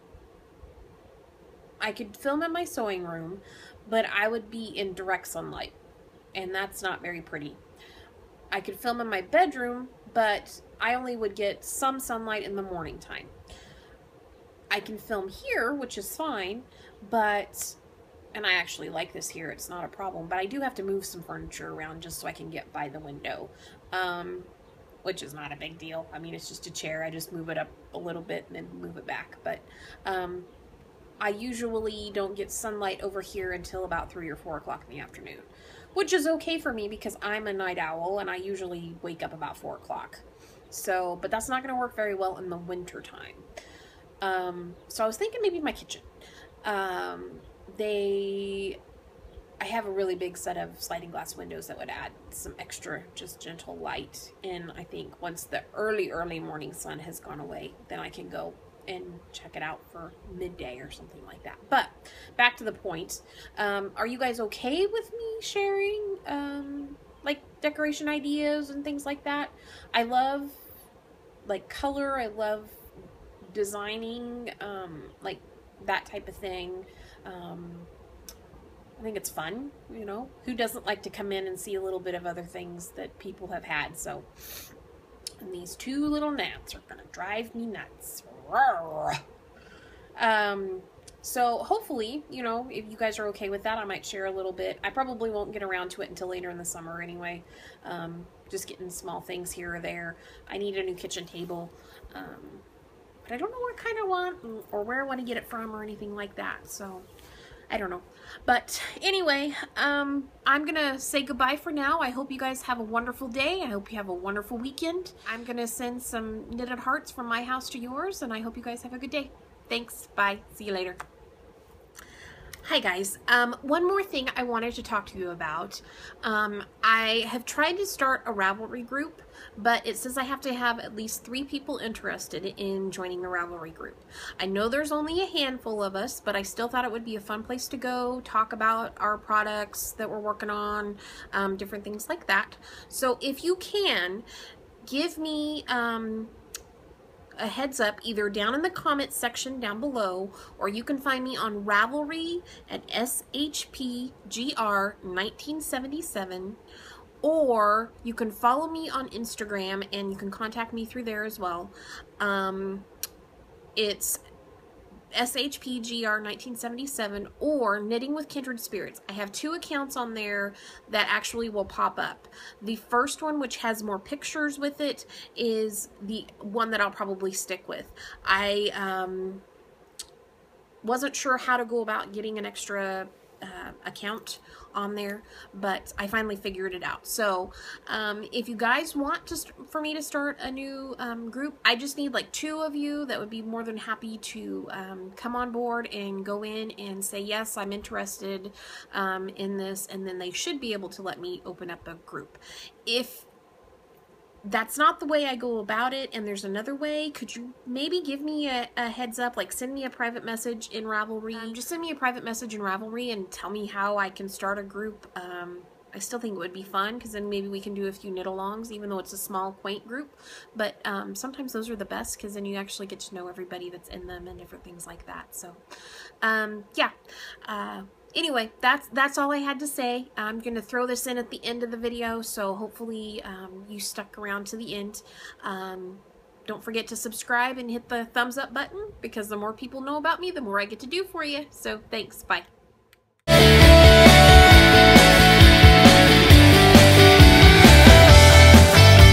I could film in my sewing room, but I would be in direct sunlight, and that's not very pretty. I could film in my bedroom, but I only would get some sunlight in the morning time. I can film here, which is fine, but, and I actually like this here, it's not a problem, but I do have to move some furniture around just so I can get by the window. Um, which is not a big deal. I mean, it's just a chair. I just move it up a little bit and then move it back. But um, I usually don't get sunlight over here until about three or four o'clock in the afternoon, which is okay for me because I'm a night owl and I usually wake up about four o'clock. So, but that's not going to work very well in the winter time. Um, so I was thinking maybe my kitchen. Um, they... I have a really big set of sliding glass windows that would add some extra just gentle light in. I think once the early, early morning sun has gone away, then I can go and check it out for midday or something like that. But back to the point. Um, are you guys okay with me sharing um, like decoration ideas and things like that? I love like color. I love designing um, like that type of thing. Um, I think it's fun, you know. Who doesn't like to come in and see a little bit of other things that people have had? So, and these two little gnats are gonna drive me nuts. Um, so hopefully, you know, if you guys are okay with that, I might share a little bit. I probably won't get around to it until later in the summer anyway. Um, just getting small things here or there. I need a new kitchen table. Um, but I don't know what kind I want or where I want to get it from or anything like that. So I don't know. But anyway, um, I'm going to say goodbye for now. I hope you guys have a wonderful day. I hope you have a wonderful weekend. I'm going to send some knitted hearts from my house to yours, and I hope you guys have a good day. Thanks. Bye. See you later. Hi guys, um, one more thing I wanted to talk to you about. Um, I have tried to start a Ravelry group, but it says I have to have at least three people interested in joining the Ravelry group. I know there's only a handful of us, but I still thought it would be a fun place to go, talk about our products that we're working on, um, different things like that. So if you can, give me um, a heads up either down in the comments section down below, or you can find me on Ravelry at S H P G R nineteen seventy-seven, or you can follow me on Instagram and you can contact me through there as well. Um, it's S H P G R nineteen seventy-seven or Knitting with Kindred Spirits. I have two accounts on there that actually will pop up. The first one, which has more pictures with it, is the one that I'll probably stick with. I um, wasn't sure how to go about getting an extra uh, account on there, but I finally figured it out. So um, if you guys want to for me to start a new um, group, I just need like two of you that would be more than happy to um, come on board and go in and say yes, I'm interested um, in this, and then they should be able to let me open up a group. If that's not the way I go about it and there's another way, could you maybe give me a, a heads up, like send me a private message in Ravelry? Um, just send me a private message in Ravelry and tell me how I can start a group. Um, I still think it would be fun, because then maybe we can do a few knit-alongs, even though it's a small, quaint group. But um, sometimes those are the best, because then you actually get to know everybody that's in them and different things like that. So, um, yeah. Uh, Anyway, that's that's all I had to say. I'm going to throw this in at the end of the video, so hopefully um, you stuck around to the end. Um, don't forget to subscribe and hit the thumbs up button, because the more people know about me, the more I get to do for you. So thanks. Bye.